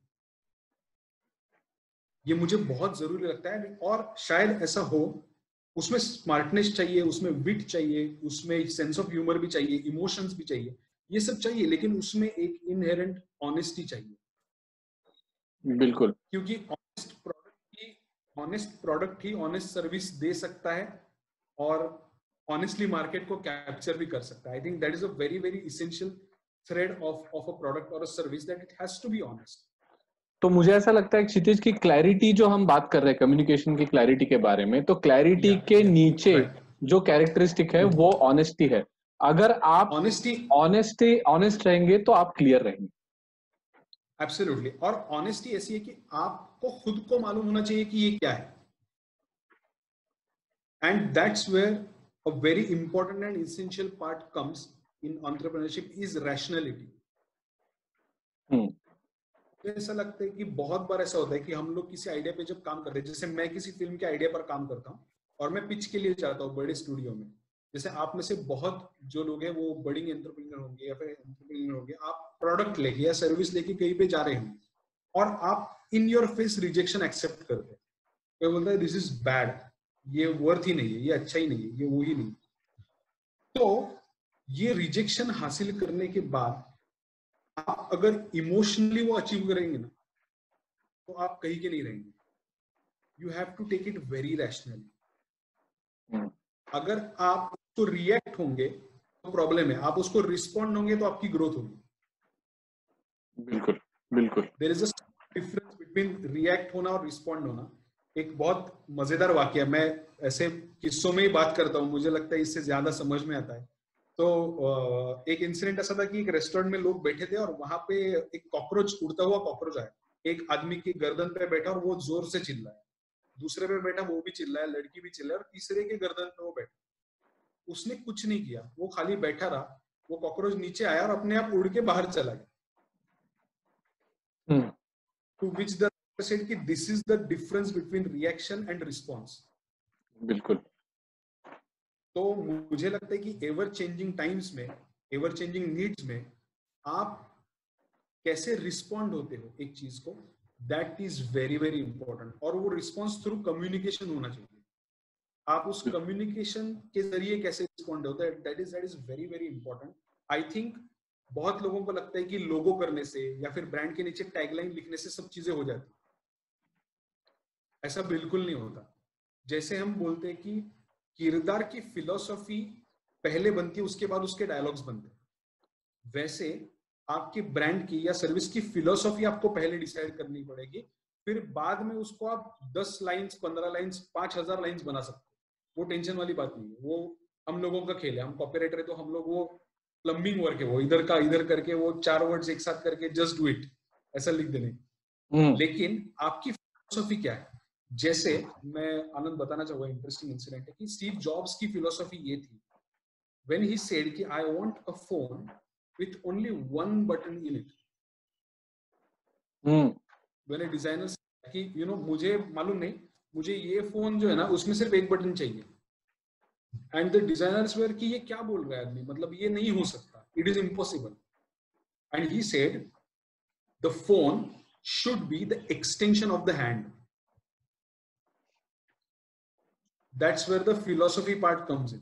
S2: ये मुझे बहुत जरूरी लगता है, और शायद ऐसा हो। उसमें स्मार्टनेस चाहिए, उसमें विट चाहिए, उसमें सेंस ऑफ ह्यूमर भी चाहिए, इमोशंस भी चाहिए, ये सब चाहिए, लेकिन उसमें एक इनहेरेंट ऑनेस्टी चाहिए।
S1: बिल्कुल।
S2: क्योंकि ऑनेस्ट प्रोडक्ट ही ऑनेस्ट सर्विस दे सकता है और ऑनेस्टली मार्केट को कैप्चर भी कर सकता है। I think that is a very very essential thread of a product और a service, that it has to be honest.
S1: तो मुझे ऐसा लगता है क्षितिज की क्लैरिटी, जो हम बात कर रहे हैं कम्युनिकेशन की क्लैरिटी के बारे में, तो क्लैरिटी
S2: या
S1: के नीचे
S2: राइट,
S1: जो कैरेक्टरिस्टिक है वो ऑनेस्टी है। अगर आप
S2: ऑनेस्टी,
S1: ऑनेस्ट रहेंगे तो आप क्लियर रहेंगे।
S2: एब्सोल्युटली। और ऑनेस्टी ऐसी है कि आपको खुद को मालूम होना चाहिए कि ये क्या है, and that's where a very important and essential part comes in entrepreneurship is rationality. ऐसा लगता है कि बहुत बार ऐसा होता है कि हम लोग किसी आइडिया पे जब काम करते हैं, जैसे मैं किसी फिल्म के आइडिया पर काम करता हूँ और मैं पिच के लिए जाता हूँ बड़े स्टूडियो में। जैसे आप में से बहुत जो लोग हैं वो बड़ी एंटरप्रेन्योर होंगे या फिर एंटरप्रेन्योर होंगे, आप प्रोडक्ट लेके या सर्विस लेके कहीं पे जा रहे होंगे और आप in your face rejection accept करते हैं। कोई बोलता है दिस इज बैड, ये वर्थ ही नहीं है, ये अच्छा ही नहीं है, ये वो ही नहीं। तो ये रिजेक्शन हासिल करने के बाद आप अगर इमोशनली वो अचीव करेंगे ना, तो आप कहीं के नहीं रहेंगे। You have to take it very rationally. अगर आप उसको रिएक्ट होंगे तो प्रॉब्लम है, आप उसको रिस्पॉन्ड होंगे तो आपकी ग्रोथ होगी।
S1: बिल्कुल बिल्कुल।
S2: There is a difference between react होना और रिस्पॉन्ड होना। एक बहुत मजेदार वाकया, मैं ऐसे किस्सों में ही बात करता हूँ, मुझे लगता है इससे ज्यादा समझ में आता है। तो एक इंसिडेंट ऐसा था कि एक रेस्टोरेंट में लोग बैठे थे और वहां पे एक कॉकरोच, उड़ता हुआ कॉकरोच आया, एक आदमी की गर्दन पे बैठा और वो जोर से चिल्लाया। दूसरे पे बैठा, वो भी चिल्लाया, लड़की भी चिल्लाया, और तीसरे के गर्दन पे वो बैठा। उसने कुछ नहीं किया, वो खाली बैठा रहा। वो कॉकरोच नीचे आया और अपने आप उड़ के बाहर चला गया। टू विच द सेड कि this is the difference between reaction and response.
S1: बिल्कुल।
S2: तो मुझे लगता है कि एवर चेंजिंग टाइम्स में, एवर चेंजिंग नीड्स में आप कैसे रिस्पॉन्ड होते हो एक चीज को, that is very very important. और वो रिस्पॉन्स थ्रू कम्युनिकेशन होना चाहिए। आप उस कम्युनिकेशन के जरिए कैसे रिस्पॉन्ड होता है, that is very very important. I think बहुत लोगों को लगता है कि लोगो करने से या फिर ब्रांड के नीचे टैगलाइन लिखने से सब चीजें हो जाती। ऐसा बिल्कुल नहीं होता। जैसे हम बोलते हैं कि किरदार की फिलॉसफी पहले बनती है, उसके बाद उसके डायलॉग्स बनते हैं, वैसे आपकी ब्रांड की या सर्विस की फिलॉसफी आपको पहले डिसाइड करनी पड़ेगी, फिर बाद में उसको आप 10 लाइंस, 15 लाइंस, 5000 लाइंस बना सकते हो। वो टेंशन वाली बात नहीं है, वो हम लोगों का खेल है। हम कॉपीराइटर है तो हम लोग, वो प्लम्बिंग वर्क है, वो इधर का इधर करके वो 4 वर्ड्स एक साथ करके जस्ट डू इट ऐसा लिख देने। लेकिन आपकी फिलोसफी क्या है? जैसे मैं आनंद बताना चाहूंगा, इंटरेस्टिंग इंसिडेंट है कि स्टीव जॉब्स की फिलोसफी ये थी, व्हेन ही सेड कि I want a phone with only one button in it. When a designer said कि you know, मुझे मालूम नहीं, मुझे ये फोन जो है ना उसमें सिर्फ एक बटन चाहिए, एंड द डिजाइनर्स वेर कि ये क्या बोल रहा है आदमी, मतलब ये नहीं हो सकता, it is impossible. And he said the phone should be the extension of the hand. That's where the philosophy part comes in.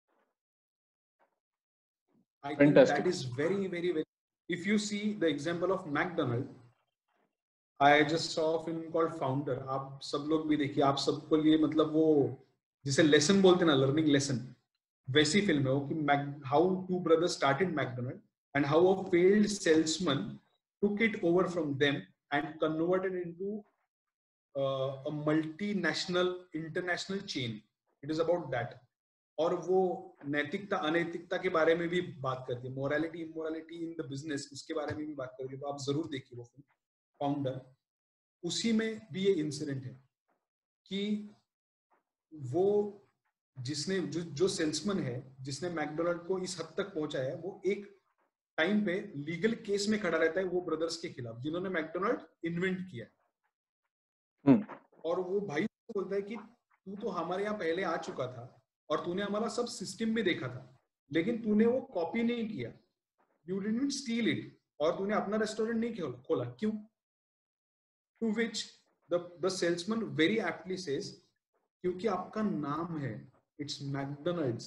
S2: I think
S1: fantastic.
S2: that is very very very, if you see the example of McDonald, I just saw film called founder. आप सब लोग भी देखिए, आप सबको लिए मतलब वो जिसे लेसन बोलते ना, लर्निंग लेसन, वैसी फिल्म है वो कि how two brothers started McDonald and how a failed salesman took it over from them and converted into a multinational international chain. It is about that. और वो नैतिकता अनैतिकता के बारे में भी बात करती है, morality immorality in the business, उसके बारे में भी बात करती है। तो आप जरूर देखिए वो फिल्म फाउंडर। उसी में भी ये इंसिडेंट है कि वो जिसने जो सेल्समैन है जिसने मैकडोनल्ड को इस हद तक पहुंचाया है, वो एक टाइम पे लीगल केस में खड़ा रहता है वो ब्रदर्स के खिलाफ जिन्होंने मैकडोनल्ड इन्वेंट किया। और वो भाई बोलता है कि तू तो हमारे यहाँ पहले आ चुका था और तूने हमारा सब सिस्टम भी देखा था, लेकिन तूने वो कॉपी नहीं किया, यू डिडंट स्टील इट, और तूने अपना रेस्टोरेंट नहीं खोला, क्यों? To which the salesman very aptly says, क्योंकि आपका नाम है, इट्स मैकडोनल्ड्स।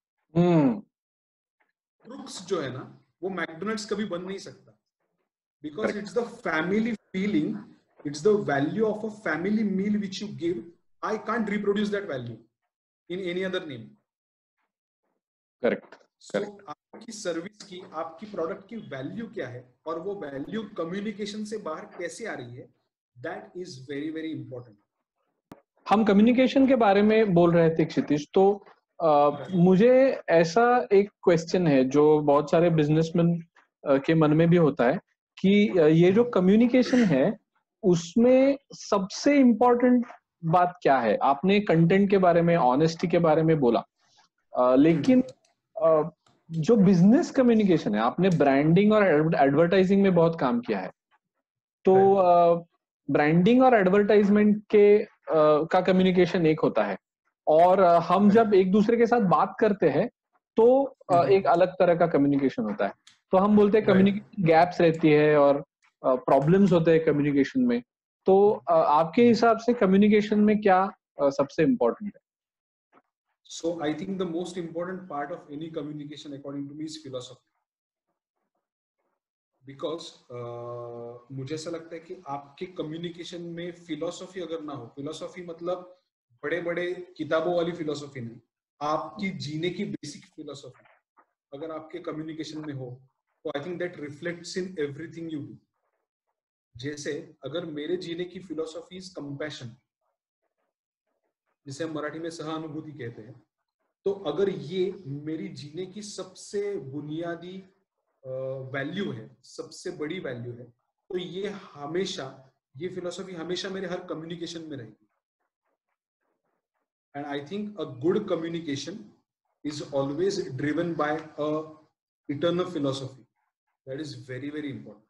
S2: क्रुक्स जो है ना, वो मैकडोनल्ड्स कभी बन नहीं सकता, because it's the family feeling, it's the value of a family meal which you give. I can't reproduce that value in any other name.
S1: Correct.
S2: So आपकी सर्विस की, आपकी प्रोडक्ट की वैल्यू क्या है और वो वैल्यू कम्युनिकेशन से बाहर कैसे आ रही है, that is very very important.
S1: हम कम्युनिकेशन के बारे में बोल रहे थे क्षितिज, तो मुझे ऐसा एक क्वेश्चन है जो बहुत सारे बिजनेसमैन के मन में भी होता है कि ये जो कम्युनिकेशन है उसमें सबसे इम्पोर्टेंट बात क्या है? आपने कंटेंट के बारे में, ऑनेस्टी के बारे में बोला, लेकिन जो बिजनेस कम्युनिकेशन है, आपने ब्रांडिंग और एडवर्टाइजिंग में बहुत काम किया है, तो ब्रांडिंग और एडवर्टाइजमेंट के का कम्युनिकेशन एक होता है, और हम जब एक दूसरे के साथ बात करते हैं तो एक अलग तरह का कम्युनिकेशन होता है। तो हम बोलते हैं कम्युनिकेशन गैप्स रहती है और प्रॉब्लम्स होते हैं कम्युनिकेशन में। तो आपके हिसाब से कम्युनिकेशन में क्या सबसे इम्पोर्टेंट है?
S2: So I think the most important part of any communication according to me is philosophy. Because मुझे ऐसा लगता है कि आपके कम्युनिकेशन में फिलोसॉफी अगर ना हो, फिलोसॉफी मतलब बड़े बड़े किताबों वाली फिलोसॉफी नहीं, आपकी जीने की बेसिक फिलोसॉफी अगर आपके कम्युनिकेशन में हो, तो I think that reflects in everything you do. जैसे अगर मेरे जीने की फिलोसॉफी इज कंपैशन, जिसे हम मराठी में सहानुभूति कहते हैं, तो अगर ये मेरी जीने की सबसे बुनियादी वैल्यू है, सबसे बड़ी वैल्यू है, तो ये हमेशा, ये फिलोसॉफी हमेशा मेरे हर कम्युनिकेशन में रहेगी। And I think a good communication is always driven by a eternal philosophy, that is very very important.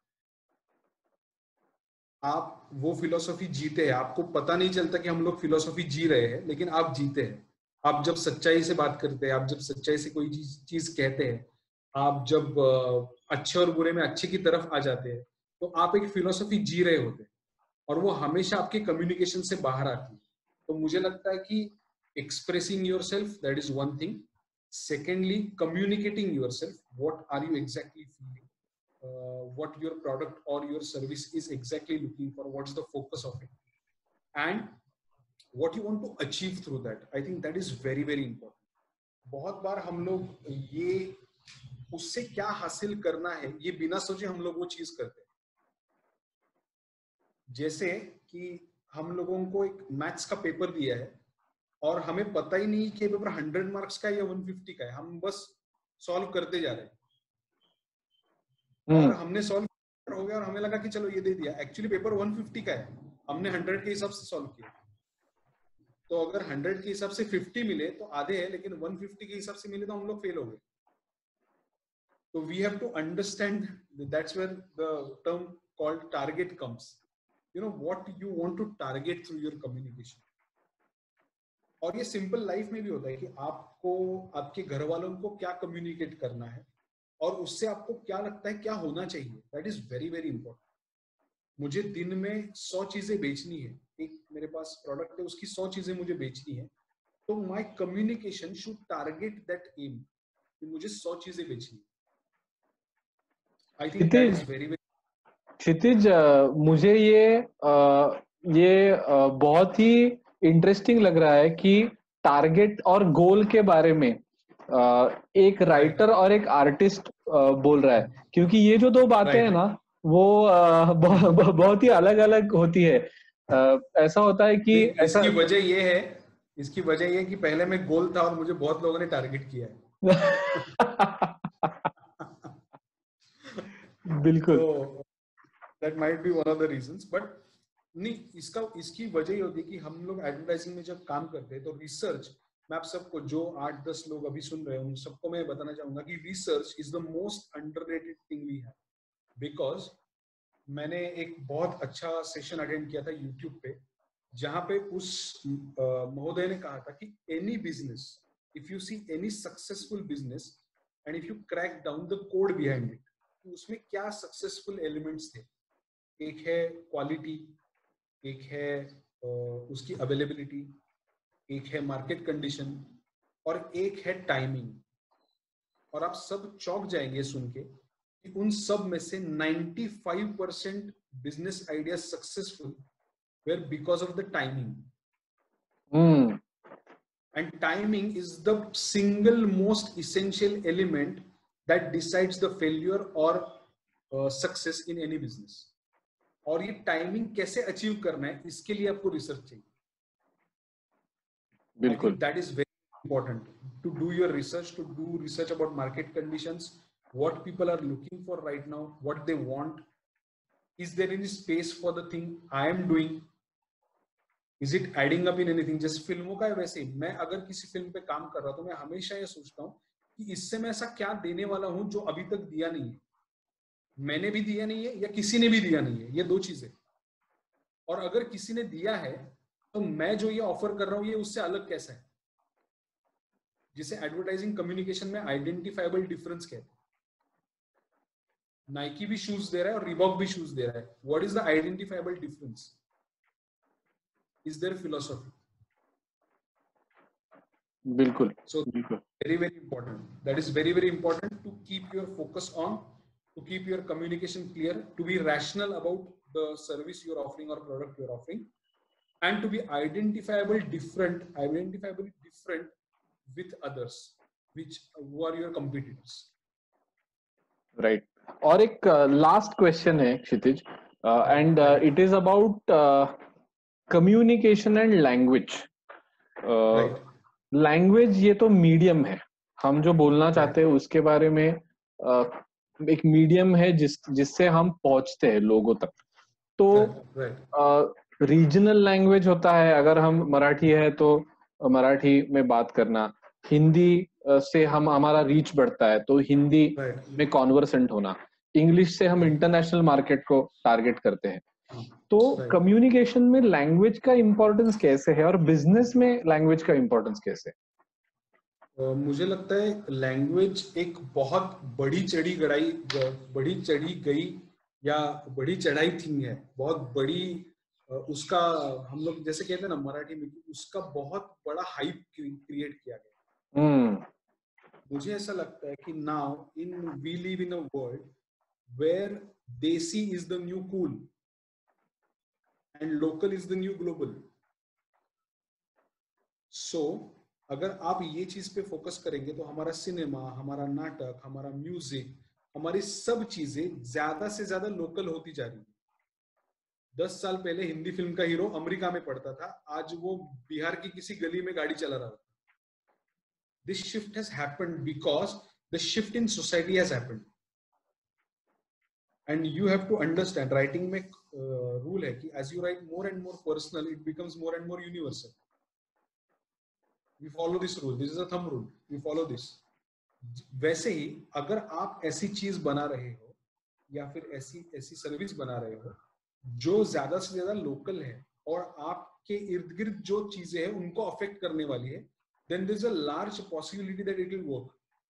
S2: आप वो फिलोसॉफी जीते हैं, आपको पता नहीं चलता कि हम लोग फिलोसॉफी जी रहे हैं, लेकिन आप जीते हैं। आप जब सच्चाई से बात करते हैं, आप जब सच्चाई से कोई चीज कहते हैं, आप जब अच्छे और बुरे में अच्छे की तरफ आ जाते हैं, तो आप एक फिलोसॉफी जी रहे होते हैं, और वो हमेशा आपके कम्युनिकेशन से बाहर आती है। तो मुझे लगता है कि expressing yourself, that is one thing. Secondly, communicating yourself, what are you exactly feeling, what your product or your service is exactly looking for, what's the focus of it, and what you want to achieve through that. I think that is very very important. बहुत बार हम लोग ये उससे क्या हासिल करना है ये बिना सोचे हम लोग वो चीज करते हैं। जैसे कि हम लोगों को एक मैथ्स का पेपर दिया है और हमें पता ही नहीं कि पेपर 100 मार्क्स का है या 150 का है, हम बस सॉल्व करते जा रहे हैं, और हमने सॉल्व हो गया और हमें लगा कि चलो ये दे दिया, एक्चुअली पेपर 150 का है, हमने 100 के हिसाब से सॉल्व किया। तो अगर 100 के हिसाब से 50 मिले तो आधे है, लेकिन 150 के हिसाब से मिले तो हम लोग फेल हो गए। तो we have to understand, that's where the term called target comes, you know what you want to target through your communication. और ये सिंपल लाइफ में भी होता है कि आपको आपके घर वालों को क्या कम्युनिकेट करना है और उससे आपको क्या लगता है क्या होना चाहिए, that is very very important. मुझे दिन में 100 चीजें बेचनी है, एक मेरे पास प्रोडक्ट है उसकी 100 चीजें मुझे बेचनी है, तो my communication should target that aim कि मुझे 100 चीजें बेचनी है। I think that is very very.
S1: Kshitij, मुझे ये बहुत ही इंटरेस्टिंग लग रहा है कि टारगेट और गोल के बारे में एक राइटर और एक आर्टिस्ट बोल रहा है, क्योंकि ये जो दो बातें हैं ना वो बहुत ही अलग अलग होती है। ऐसा होता है कि ऐसा
S2: इसकी वजह ये है, इसकी वजह ये कि पहले मैं गोल था और मुझे बहुत लोगों ने टारगेट किया है।
S1: बिल्कुल।
S2: तो that might be one of the reasons, but नहीं, इसकी वजह ये होती है कि हम लोग एडवर्टाइजिंग में जब काम करते हैं तो रिसर्च, मैं आप सबको जो 8-10 लोग अभी सुन रहे हैं उन सबको मैं बताना चाहूंगा कि research is the most underrated thing we have. Because मैंने एक बहुत अच्छा सेशन अटेंड किया था यूट्यूब पे, जहां पे उस महोदय ने कहा था कि any business, if you see any successful business and if you crack down the code behind it, तो उसमें क्या सक्सेसफुल एलिमेंट्स थे, एक है क्वालिटी, एक है उसकी अवेलेबिलिटी, एक है मार्केट कंडीशन और एक है टाइमिंग। और आप सब चौंक जाएंगे सुन के कि उन सब में से 95% business idea successful were because of the timing. And timing is the single most essential element that decides the failure or success in any business. और ये टाइमिंग कैसे अचीव करना है, इसके लिए आपको रिसर्च चाहिए। I think that is very important to do your research, to do research about market conditions, what people are looking for right now, what they want. Is there any space for the thing I am doing? Is it adding up in anything? जैसे फिल्मों का है वैसे ही मैं अगर किसी film पे काम कर रहा हूं तो मैं हमेशा ये सोचता हूँ कि इससे मैं ऐसा क्या देने वाला हूं जो अभी तक दिया नहीं है, मैंने भी दिया नहीं है या किसी ने भी दिया नहीं है, ये दो चीजें। और अगर किसी ने दिया है तो मैं जो ये ऑफर कर रहा हूं ये उससे अलग कैसा है, जिसे एडवर्टाइजिंग कम्युनिकेशन में आइडेंटिफाइबल डिफरेंस कहते हैं। नाइकी भी शूज दे रहा है और रिबॉक भी शूज दे रहा है, what is the identifiable difference? Is there philosophy?
S1: बिल्कुल।
S2: So very important, that is very important to keep your focus on, to keep your communication clear, to be rational about the service you're offering or product you're offering, and to be identifiable different with others, who are your competitors.
S1: Right. और एक last question है Kshitij, and it is about communication and language. Language ये तो medium है, हम जो बोलना चाहते हैं उसके बारे में एक मीडियम है जिससे हम पहुंचते हैं लोगों तक। तो रीजनल लैंग्वेज होता है, अगर हम मराठी है तो मराठी में बात करना, हिंदी से हमारा रीच बढ़ता है तो हिंदी में कॉन्वर्सेंट होना, इंग्लिश से हम इंटरनेशनल मार्केट को टारगेट करते हैं। तो कम्युनिकेशन में लैंग्वेज का इंपॉर्टेंस कैसे है और बिजनेस में लैंग्वेज का इंपॉर्टेंस कैसे है?
S2: मुझे लगता है लैंग्वेज एक बहुत बड़ी चढ़ी गई या बड़ी चढ़ाई थिंग है, बहुत बड़ी, उसका हम लोग जैसे कहते हैं ना मराठी में, उसका बहुत बड़ा हाइप क्रिएट किया गया। मुझे ऐसा लगता है कि now we live in a world where desi is the new cool and local is the new global. So अगर आप ये चीज पे फोकस करेंगे तो हमारा सिनेमा, हमारा नाटक, हमारा म्यूजिक, हमारी सब चीजें ज्यादा से ज्यादा लोकल होती जा रही है। 10 साल पहले हिंदी फिल्म का हीरो अमेरिका में पढ़ता था, आज वो बिहार की किसी गली में गाड़ी चला रहा था। This shift has happened because the shift in society has happened. And you have to understand, writing में rule है कि as you write more and more personal, it becomes more and more universal. We follow this rule. This is a thumb rule. We follow this. वैसे ही अगर आप ऐसी चीज बना रहे हो या फिर ऐसी सर्विस बना रहे हो जो ज्यादा से ज्यादा लोकल है और आपके इर्द गिर्द जो चीजें हैं उनको अफेक्ट करने वाली है, then there is a large possibility that it will work.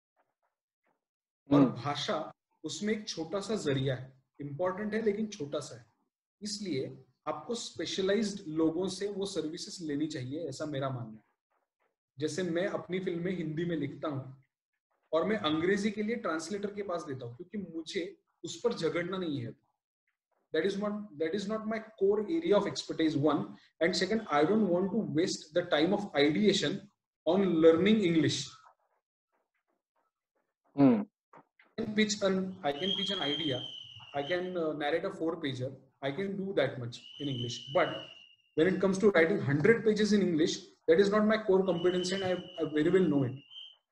S2: और भाषा उसमें एक छोटा सा जरिया है, इंपॉर्टेंट है लेकिन छोटा सा है, इसलिए आपको स्पेशलाइज्ड लोगों से वो सर्विसेज लेनी चाहिए, ऐसा मेरा मानना है। जैसे मैं अपनी फिल्में हिंदी में लिखता हूँ और मैं अंग्रेजी के लिए ट्रांसलेटर के पास देता हूँ क्योंकि मुझे उस पर झगड़ना नहीं है। That is not my core area of expertise, one, and second, I don't want to waste the time of ideation on learning English. I can pitch an idea, I can narrate a 4-pager, I can do that much in English, but when it comes to writing 100 pages in English, that is not my core competency and I very well know it.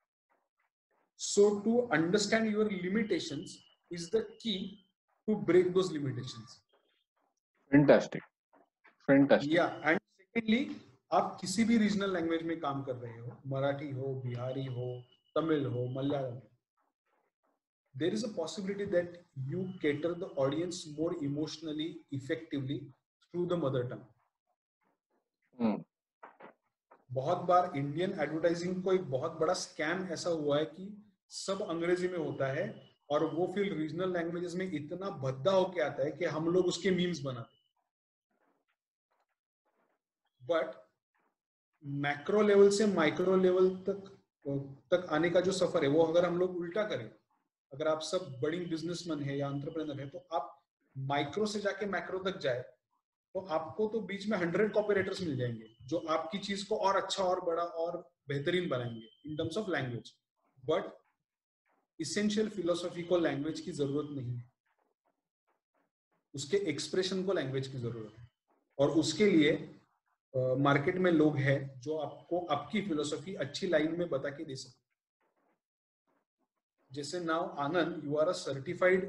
S2: So to understand your limitations is the key to break those limitations. Fantastic. Yeah, and secondly, आप किसी भी regional language में काम कर रहे हो, मराठी हो, बिहारी हो, तमिल हो, Malayalam, there is a possibility that you cater the audience more emotionally effectively through the mother tongue. बहुत बार इंडियन एडवर्टाइजिंग को एक बहुत बड़ा स्कैम ऐसा हुआ है कि सब अंग्रेजी में होता है और वो फिर रीजनल लैंग्वेजेस में इतना भद्दा होके आता है कि हम लोग उसके मीम्स बनाते हैं। बट मैक्रो लेवल से माइक्रो लेवल तक आने का जो सफर है वो अगर हम लोग उल्टा करें, अगर आप सब बड़ी बिजनेसमैन है या एंटरप्रेन्योर है तो आप माइक्रो से जाके मैक्रो तक जाए तो आपको तो बीच में 100 कॉपीराइटर्स मिल जाएंगे जो आपकी चीज को और अच्छा और बड़ा और बेहतरीन बनाएंगे in terms of language. But essential philosophy को लैंग्वेज की जरूरत नहीं है, उसके एक्सप्रेशन को लैंग्वेज की जरूरत है। और उसके लिए मार्केट में लोग हैं जो आपको आपकी फिलोसॉफी अच्छी लाइन में बता के दे सकते। जैसे now Anand, you are a certified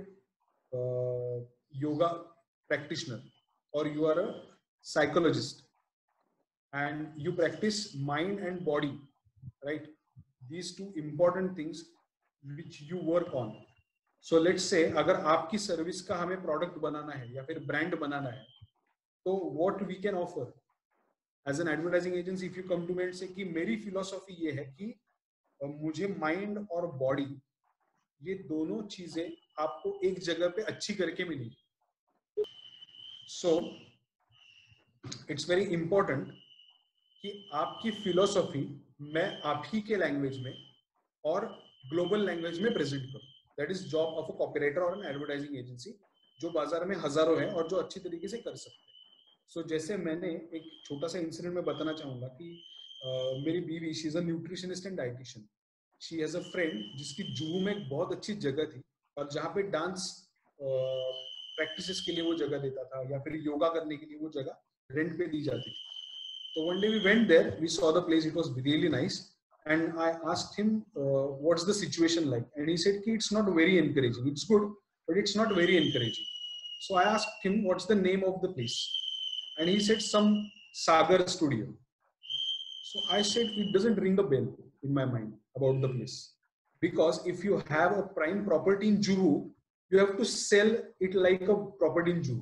S2: yoga practitioner or you are a psychologist and you practice mind and body, right? These two important things which you work on. So let's say अगर आपकी service का हमें प्रोडक्ट बनाना है या फिर brand बनाना है तो what we can offer as an advertising agency, if you come to me and say कि मेरी फिलोसॉफी ये है कि मुझे माइंड और बॉडी ये दोनों चीजें आपको एक जगह पे अच्छी करके मिलेगी। सो इट्स वेरी इंपॉर्टेंट कि आपकी फिलोसॉफी मैं आप ही के लैंग्वेज में और ग्लोबल लैंग्वेज में प्रेजेंट करूं। That is job of a copywriter और एन एडवर्टाइजिंग एजेंसी जो बाजार में हजारों हैं और जो अच्छी तरीके से कर सकते हैं। सो जैसे मैंने एक छोटा सा इंसिडेंट में बताना चाहूंगा कि मेरी बीवी, she is a nutritionist and dietician. She has a friend जिसकी जुहू में एक बहुत अच्छी जगह थी और जहाँ पे डांस प्रैक्टिसेस के लिए वो जगह देता था या फिर योगा करने के लिए वो जगह रेंट पे दी जाती थी। So one day we went there, we saw the place, it was really nice, and I asked him what's the situation like, and he said it's not very encouraging. It's good, but it's not very encouraging. So I asked him what's the name of the place, and he said some Sagar Studio. So I said it doesn't ring a bell in my mind about the place, because if you have a prime property in Juhu, you have to sell it like a property in Juhu.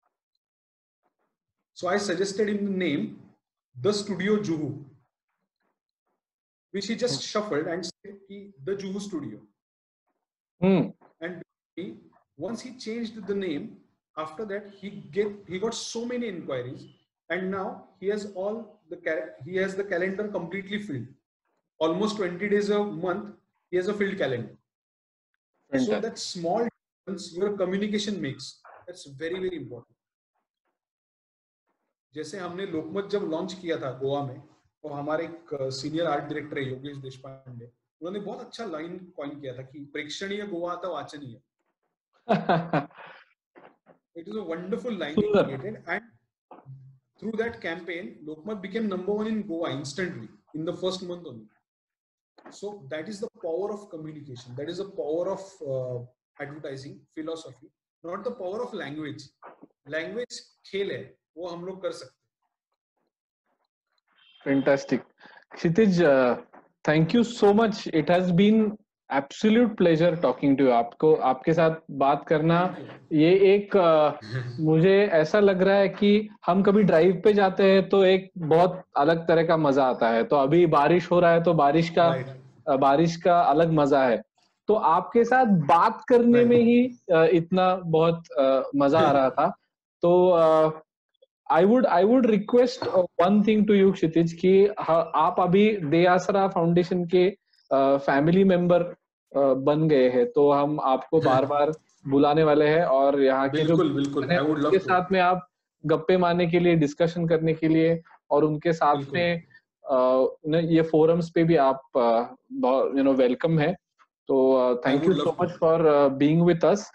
S2: So I suggested him the name The Studio Juhu, which he just shuffled and said the Juhu Studio. And once he changed the name, after that he got so many inquiries, and now he has the calendar completely filled. Almost 20 days a month, he has a filled calendar. So that small difference your communication makes, that's very very important. जैसे हमने लोकमत जब launch किया था गोवा में, तो हमारे एक senior art director है योगेश देशपांडे, उन्होंने बहुत अच्छा लाइन कॉइन किया था कि प्रेक्षणीय गोवा था वाचनीय। It is a wonderful line he created, and through that campaign Lokmat became #1 in Goa instantly in the first month only. So that is the power of communication, that is the power of advertising philosophy, not the power of language. Language खेल है, वो हम लोग कर सकते हैं।
S1: Fantastic. Kshitij, thank you so much. It has been absolute pleasure talking to you. आपको आपके साथ बात करना ये एक मुझे ऐसा लग रहा है कि हम कभी ड्राइव पे जाते हैं तो एक बहुत अलग तरह का मजा आता है। तो अभी बारिश हो रहा है तो बारिश का अलग मजा है। तो आपके साथ बात करने में ही इतना बहुत मजा आ रहा था। तो I would request one thing to you, Kshitij, कि आप अभी दे आसरा फाउंडेशन के फैमिली मेंबर बन गए हैं, तो हम आपको बार बार बुलाने वाले हैं और यहाँ के जो उनके साथ में आप गप्पे मारने के लिए, डिस्कशन करने के लिए और उनके साथ में ये फोरम्स पे भी आप वेलकम है। तो thank you so much for being with us.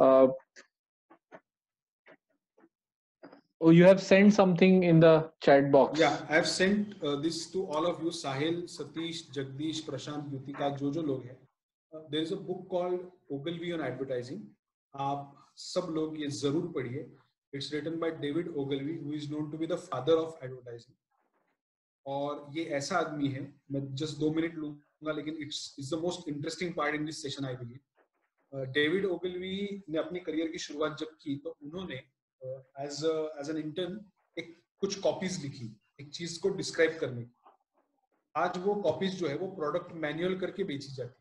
S1: Oh, you have sent something in the chat box.
S2: Yeah, I have sent this to all of you. Sahil, Satish, Jagdish, Prashant, Yutika, जो लोग हैं. There is a book called Ogilvy on Advertising. आप सब लोग ये जरूर पढ़िए. It's written by David Ogilvy, who is known to be the father of advertising. और ये ऐसा आदमी है, मैं just 2 मिनट लूँगा, लेकिन it's the most interesting part in this session, I believe. David Ogilvy ने अपनी करियर की शुरुआत जब की तो उन्होंने एज एन इंटर्न एक कुछ कॉपीज लिखी एक चीज को डिस्क्राइब करने की। आज वो कॉपीज जो है वो प्रोडक्ट मैनुअल करके बेची जाती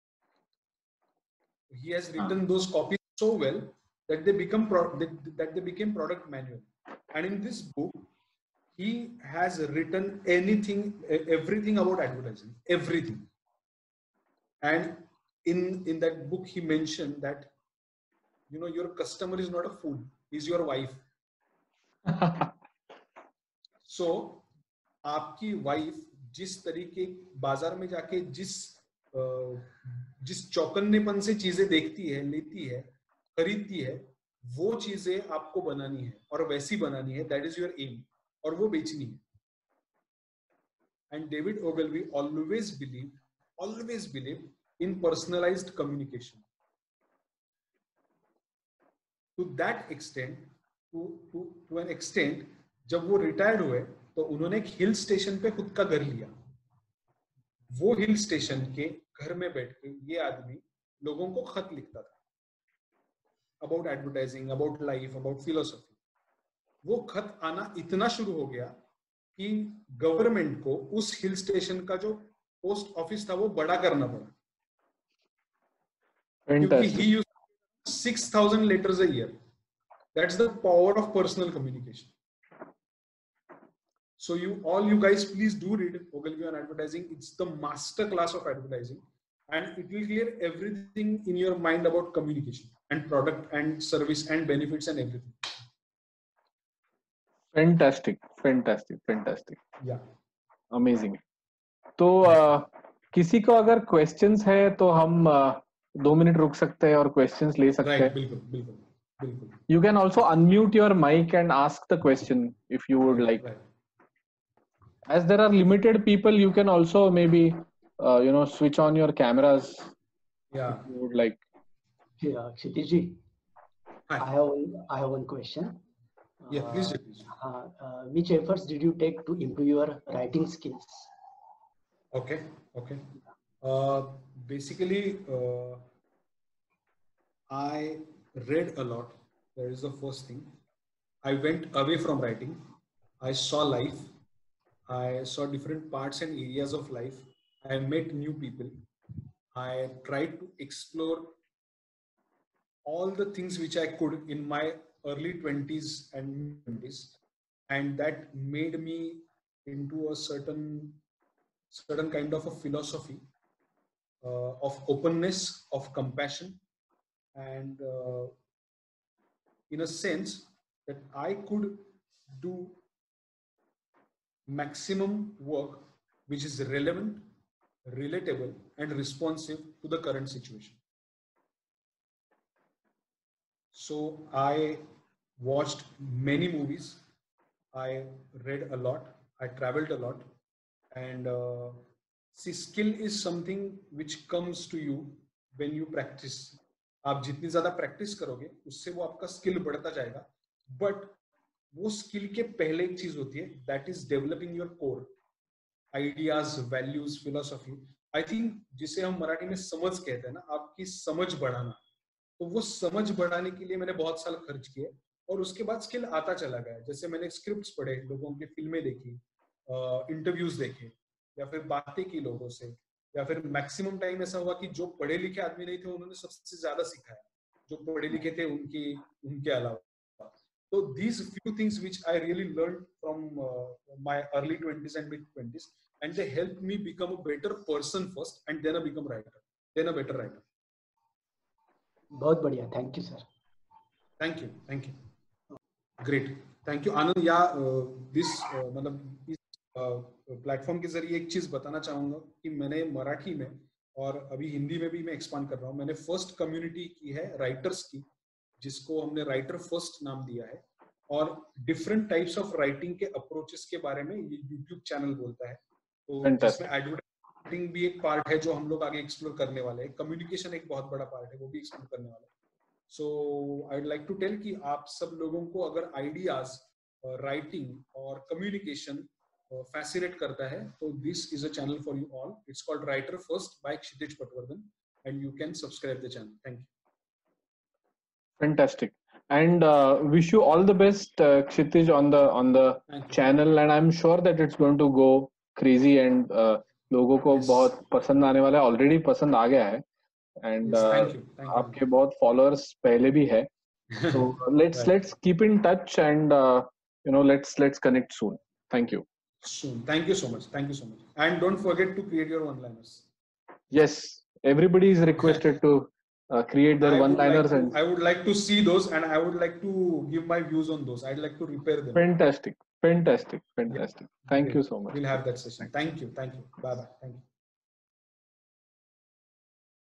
S2: है। He has written those copies so well that they became product manual. And in this book, he has written everything about advertising, everything. And in that book, he mentioned that, you know, your customer is not a fool; he's your wife. So, आपकी wife जिस तरीके बाजार में जाके जिस चौकन्नेपन से चीजें देखती है, लेती है, खरीदती है, वो चीजें आपको बनानी है और वैसी बनानी है, दैट इज योर एम, और वो बेचनी है। And David Ogilvy always believed in personalized communication. To that extent, to an extent, जब वो रिटायर्ड हुए तो उन्होंने एक हिल स्टेशन पे खुद का घर लिया। वो हिल स्टेशन के घर में बैठ के ये आदमी लोगों को खत लिखता था about advertising, about life, about philosophy. वो खत आना इतना शुरू हो गया कि गवर्नमेंट को उस हिल स्टेशन का जो पोस्ट ऑफिस था वो बड़ा करना पड़ा, क्योंकि he used 6,000 letters a year. That's the power of personal communication. So all you guys please do read Ogilvy on Advertising. It's the master class of advertising, and it will clear everything in your mind about communication and product and service and benefits and everything.
S1: Fantastic.
S2: Yeah.
S1: Amazing. तो किसी को अगर questions है तो हम 2 minute रुक सकते हैं और क्वेश्चंस ले सकते हैं।
S2: बिल्कुल।
S1: You can also unmute your mic and ask the question if you would like.
S2: Right.
S1: As there are limited people, you can also maybe switch on your cameras.
S2: Yeah.
S1: If you would like.
S3: Yeah, Kshitij ji.
S2: Hi.
S3: I have one question.
S2: Yeah, please.
S3: Which efforts did you take to improve your writing skills?
S2: Okay. Basically, I read a lot. That is the first thing. I went away from writing. I saw life. I saw different parts and areas of life. I met new people. I tried to explore all the things which I could in my early 20s and mid-20s, and that made me into a certain kind of a philosophy of openness, of compassion, and in a sense that I could do maximum work which is relevant, relatable, and responsive to the current situation. So I watched many movies, I read a lot, I traveled a lot, and see, skill is something which comes to you when you practice. आप जितनी ज्यादा practice करोगे उससे वो आपका skill बढ़ता जाएगा, but वो स्किल के पहले एक चीज होती है, that is developing your core ideas, values, philosophy. I think जिसे हम मराठी में समझ कहते हैं ना, आपकी समझ बढ़ाना। तो वो समझ बढ़ाने के लिए मैंने बहुत साल खर्च किए और उसके बाद स्किल आता चला गया। जैसे मैंने स्क्रिप्ट्स पढ़े, लोगों की फिल्में देखी, इंटरव्यूज देखे, या फिर बातें की लोगों से, या फिर मैक्सिमम टाइम ऐसा हुआ कि जो पढ़े लिखे आदमी नहीं थे उन्होंने सबसे ज्यादा सिखाया, जो पढ़े लिखे थे उनके अलावा। तो these few things which I really learned from my early 20s and mid 20s, and they helped me become a better person first, and then a better writer.
S3: बहुत बढ़िया, thank you sir.
S2: Thank you, great, thank you Anand. या मतलब इस platform के जरिए एक चीज बताना चाहूंगा कि मैंने मराठी में और अभी हिंदी में भी मैं एक्सपांड कर रहा हूँ। मैंने फर्स्ट कम्युनिटी की है राइटर्स की, जिसको हमने राइटर फर्स्ट नाम दिया है, और डिफरेंट टाइप्स ऑफ राइटिंग के अप्रोचेस के बारे में ये यूट्यूब चैनल बोलता है। तो जिसमें एडवर्टाइजिंग भी एक पार्ट है जो हम लोग आगे एक्सप्लोर करने वाले हैं, कम्युनिकेशन एक बहुत बड़ा पार्ट है, वो भी एक्सप्लोर करने वाले हैं। So I would like to tell कि आप सब लोगों को अगर आइडियाज, राइटिंग और कम्युनिकेशन fascinate करता है, तो this is a channel for you all. It's called Writer First by Kshitij Patwardhan, and you can subscribe the channel. Thank you.
S1: Fantastic. And wish you all the best, Kshitij, on the
S2: Thank you.
S1: channel, and I'm sure that it's going to go crazy and लोगों को
S2: Yes.
S1: बहुत पसंद आने वाला है, already पसंद आ गया है, and
S2: Yes, thank you. Thank you.
S1: आपके बहुत followers पहले भी है, so let's
S2: Right.
S1: keep in touch and let's connect soon. Thank you.
S2: Soon. Thank you so much. Thank you so much. And don't forget to create your one-liners.
S1: Yes, everybody is requested to create their one-liners and
S2: I would like to see those, and I would like to give my views on those. I'd like to repair them.
S1: fantastic.
S2: Yeah.
S1: Thank you so much.
S2: We'll have that session. Thank you. Thank you. Bye bye. Thank you.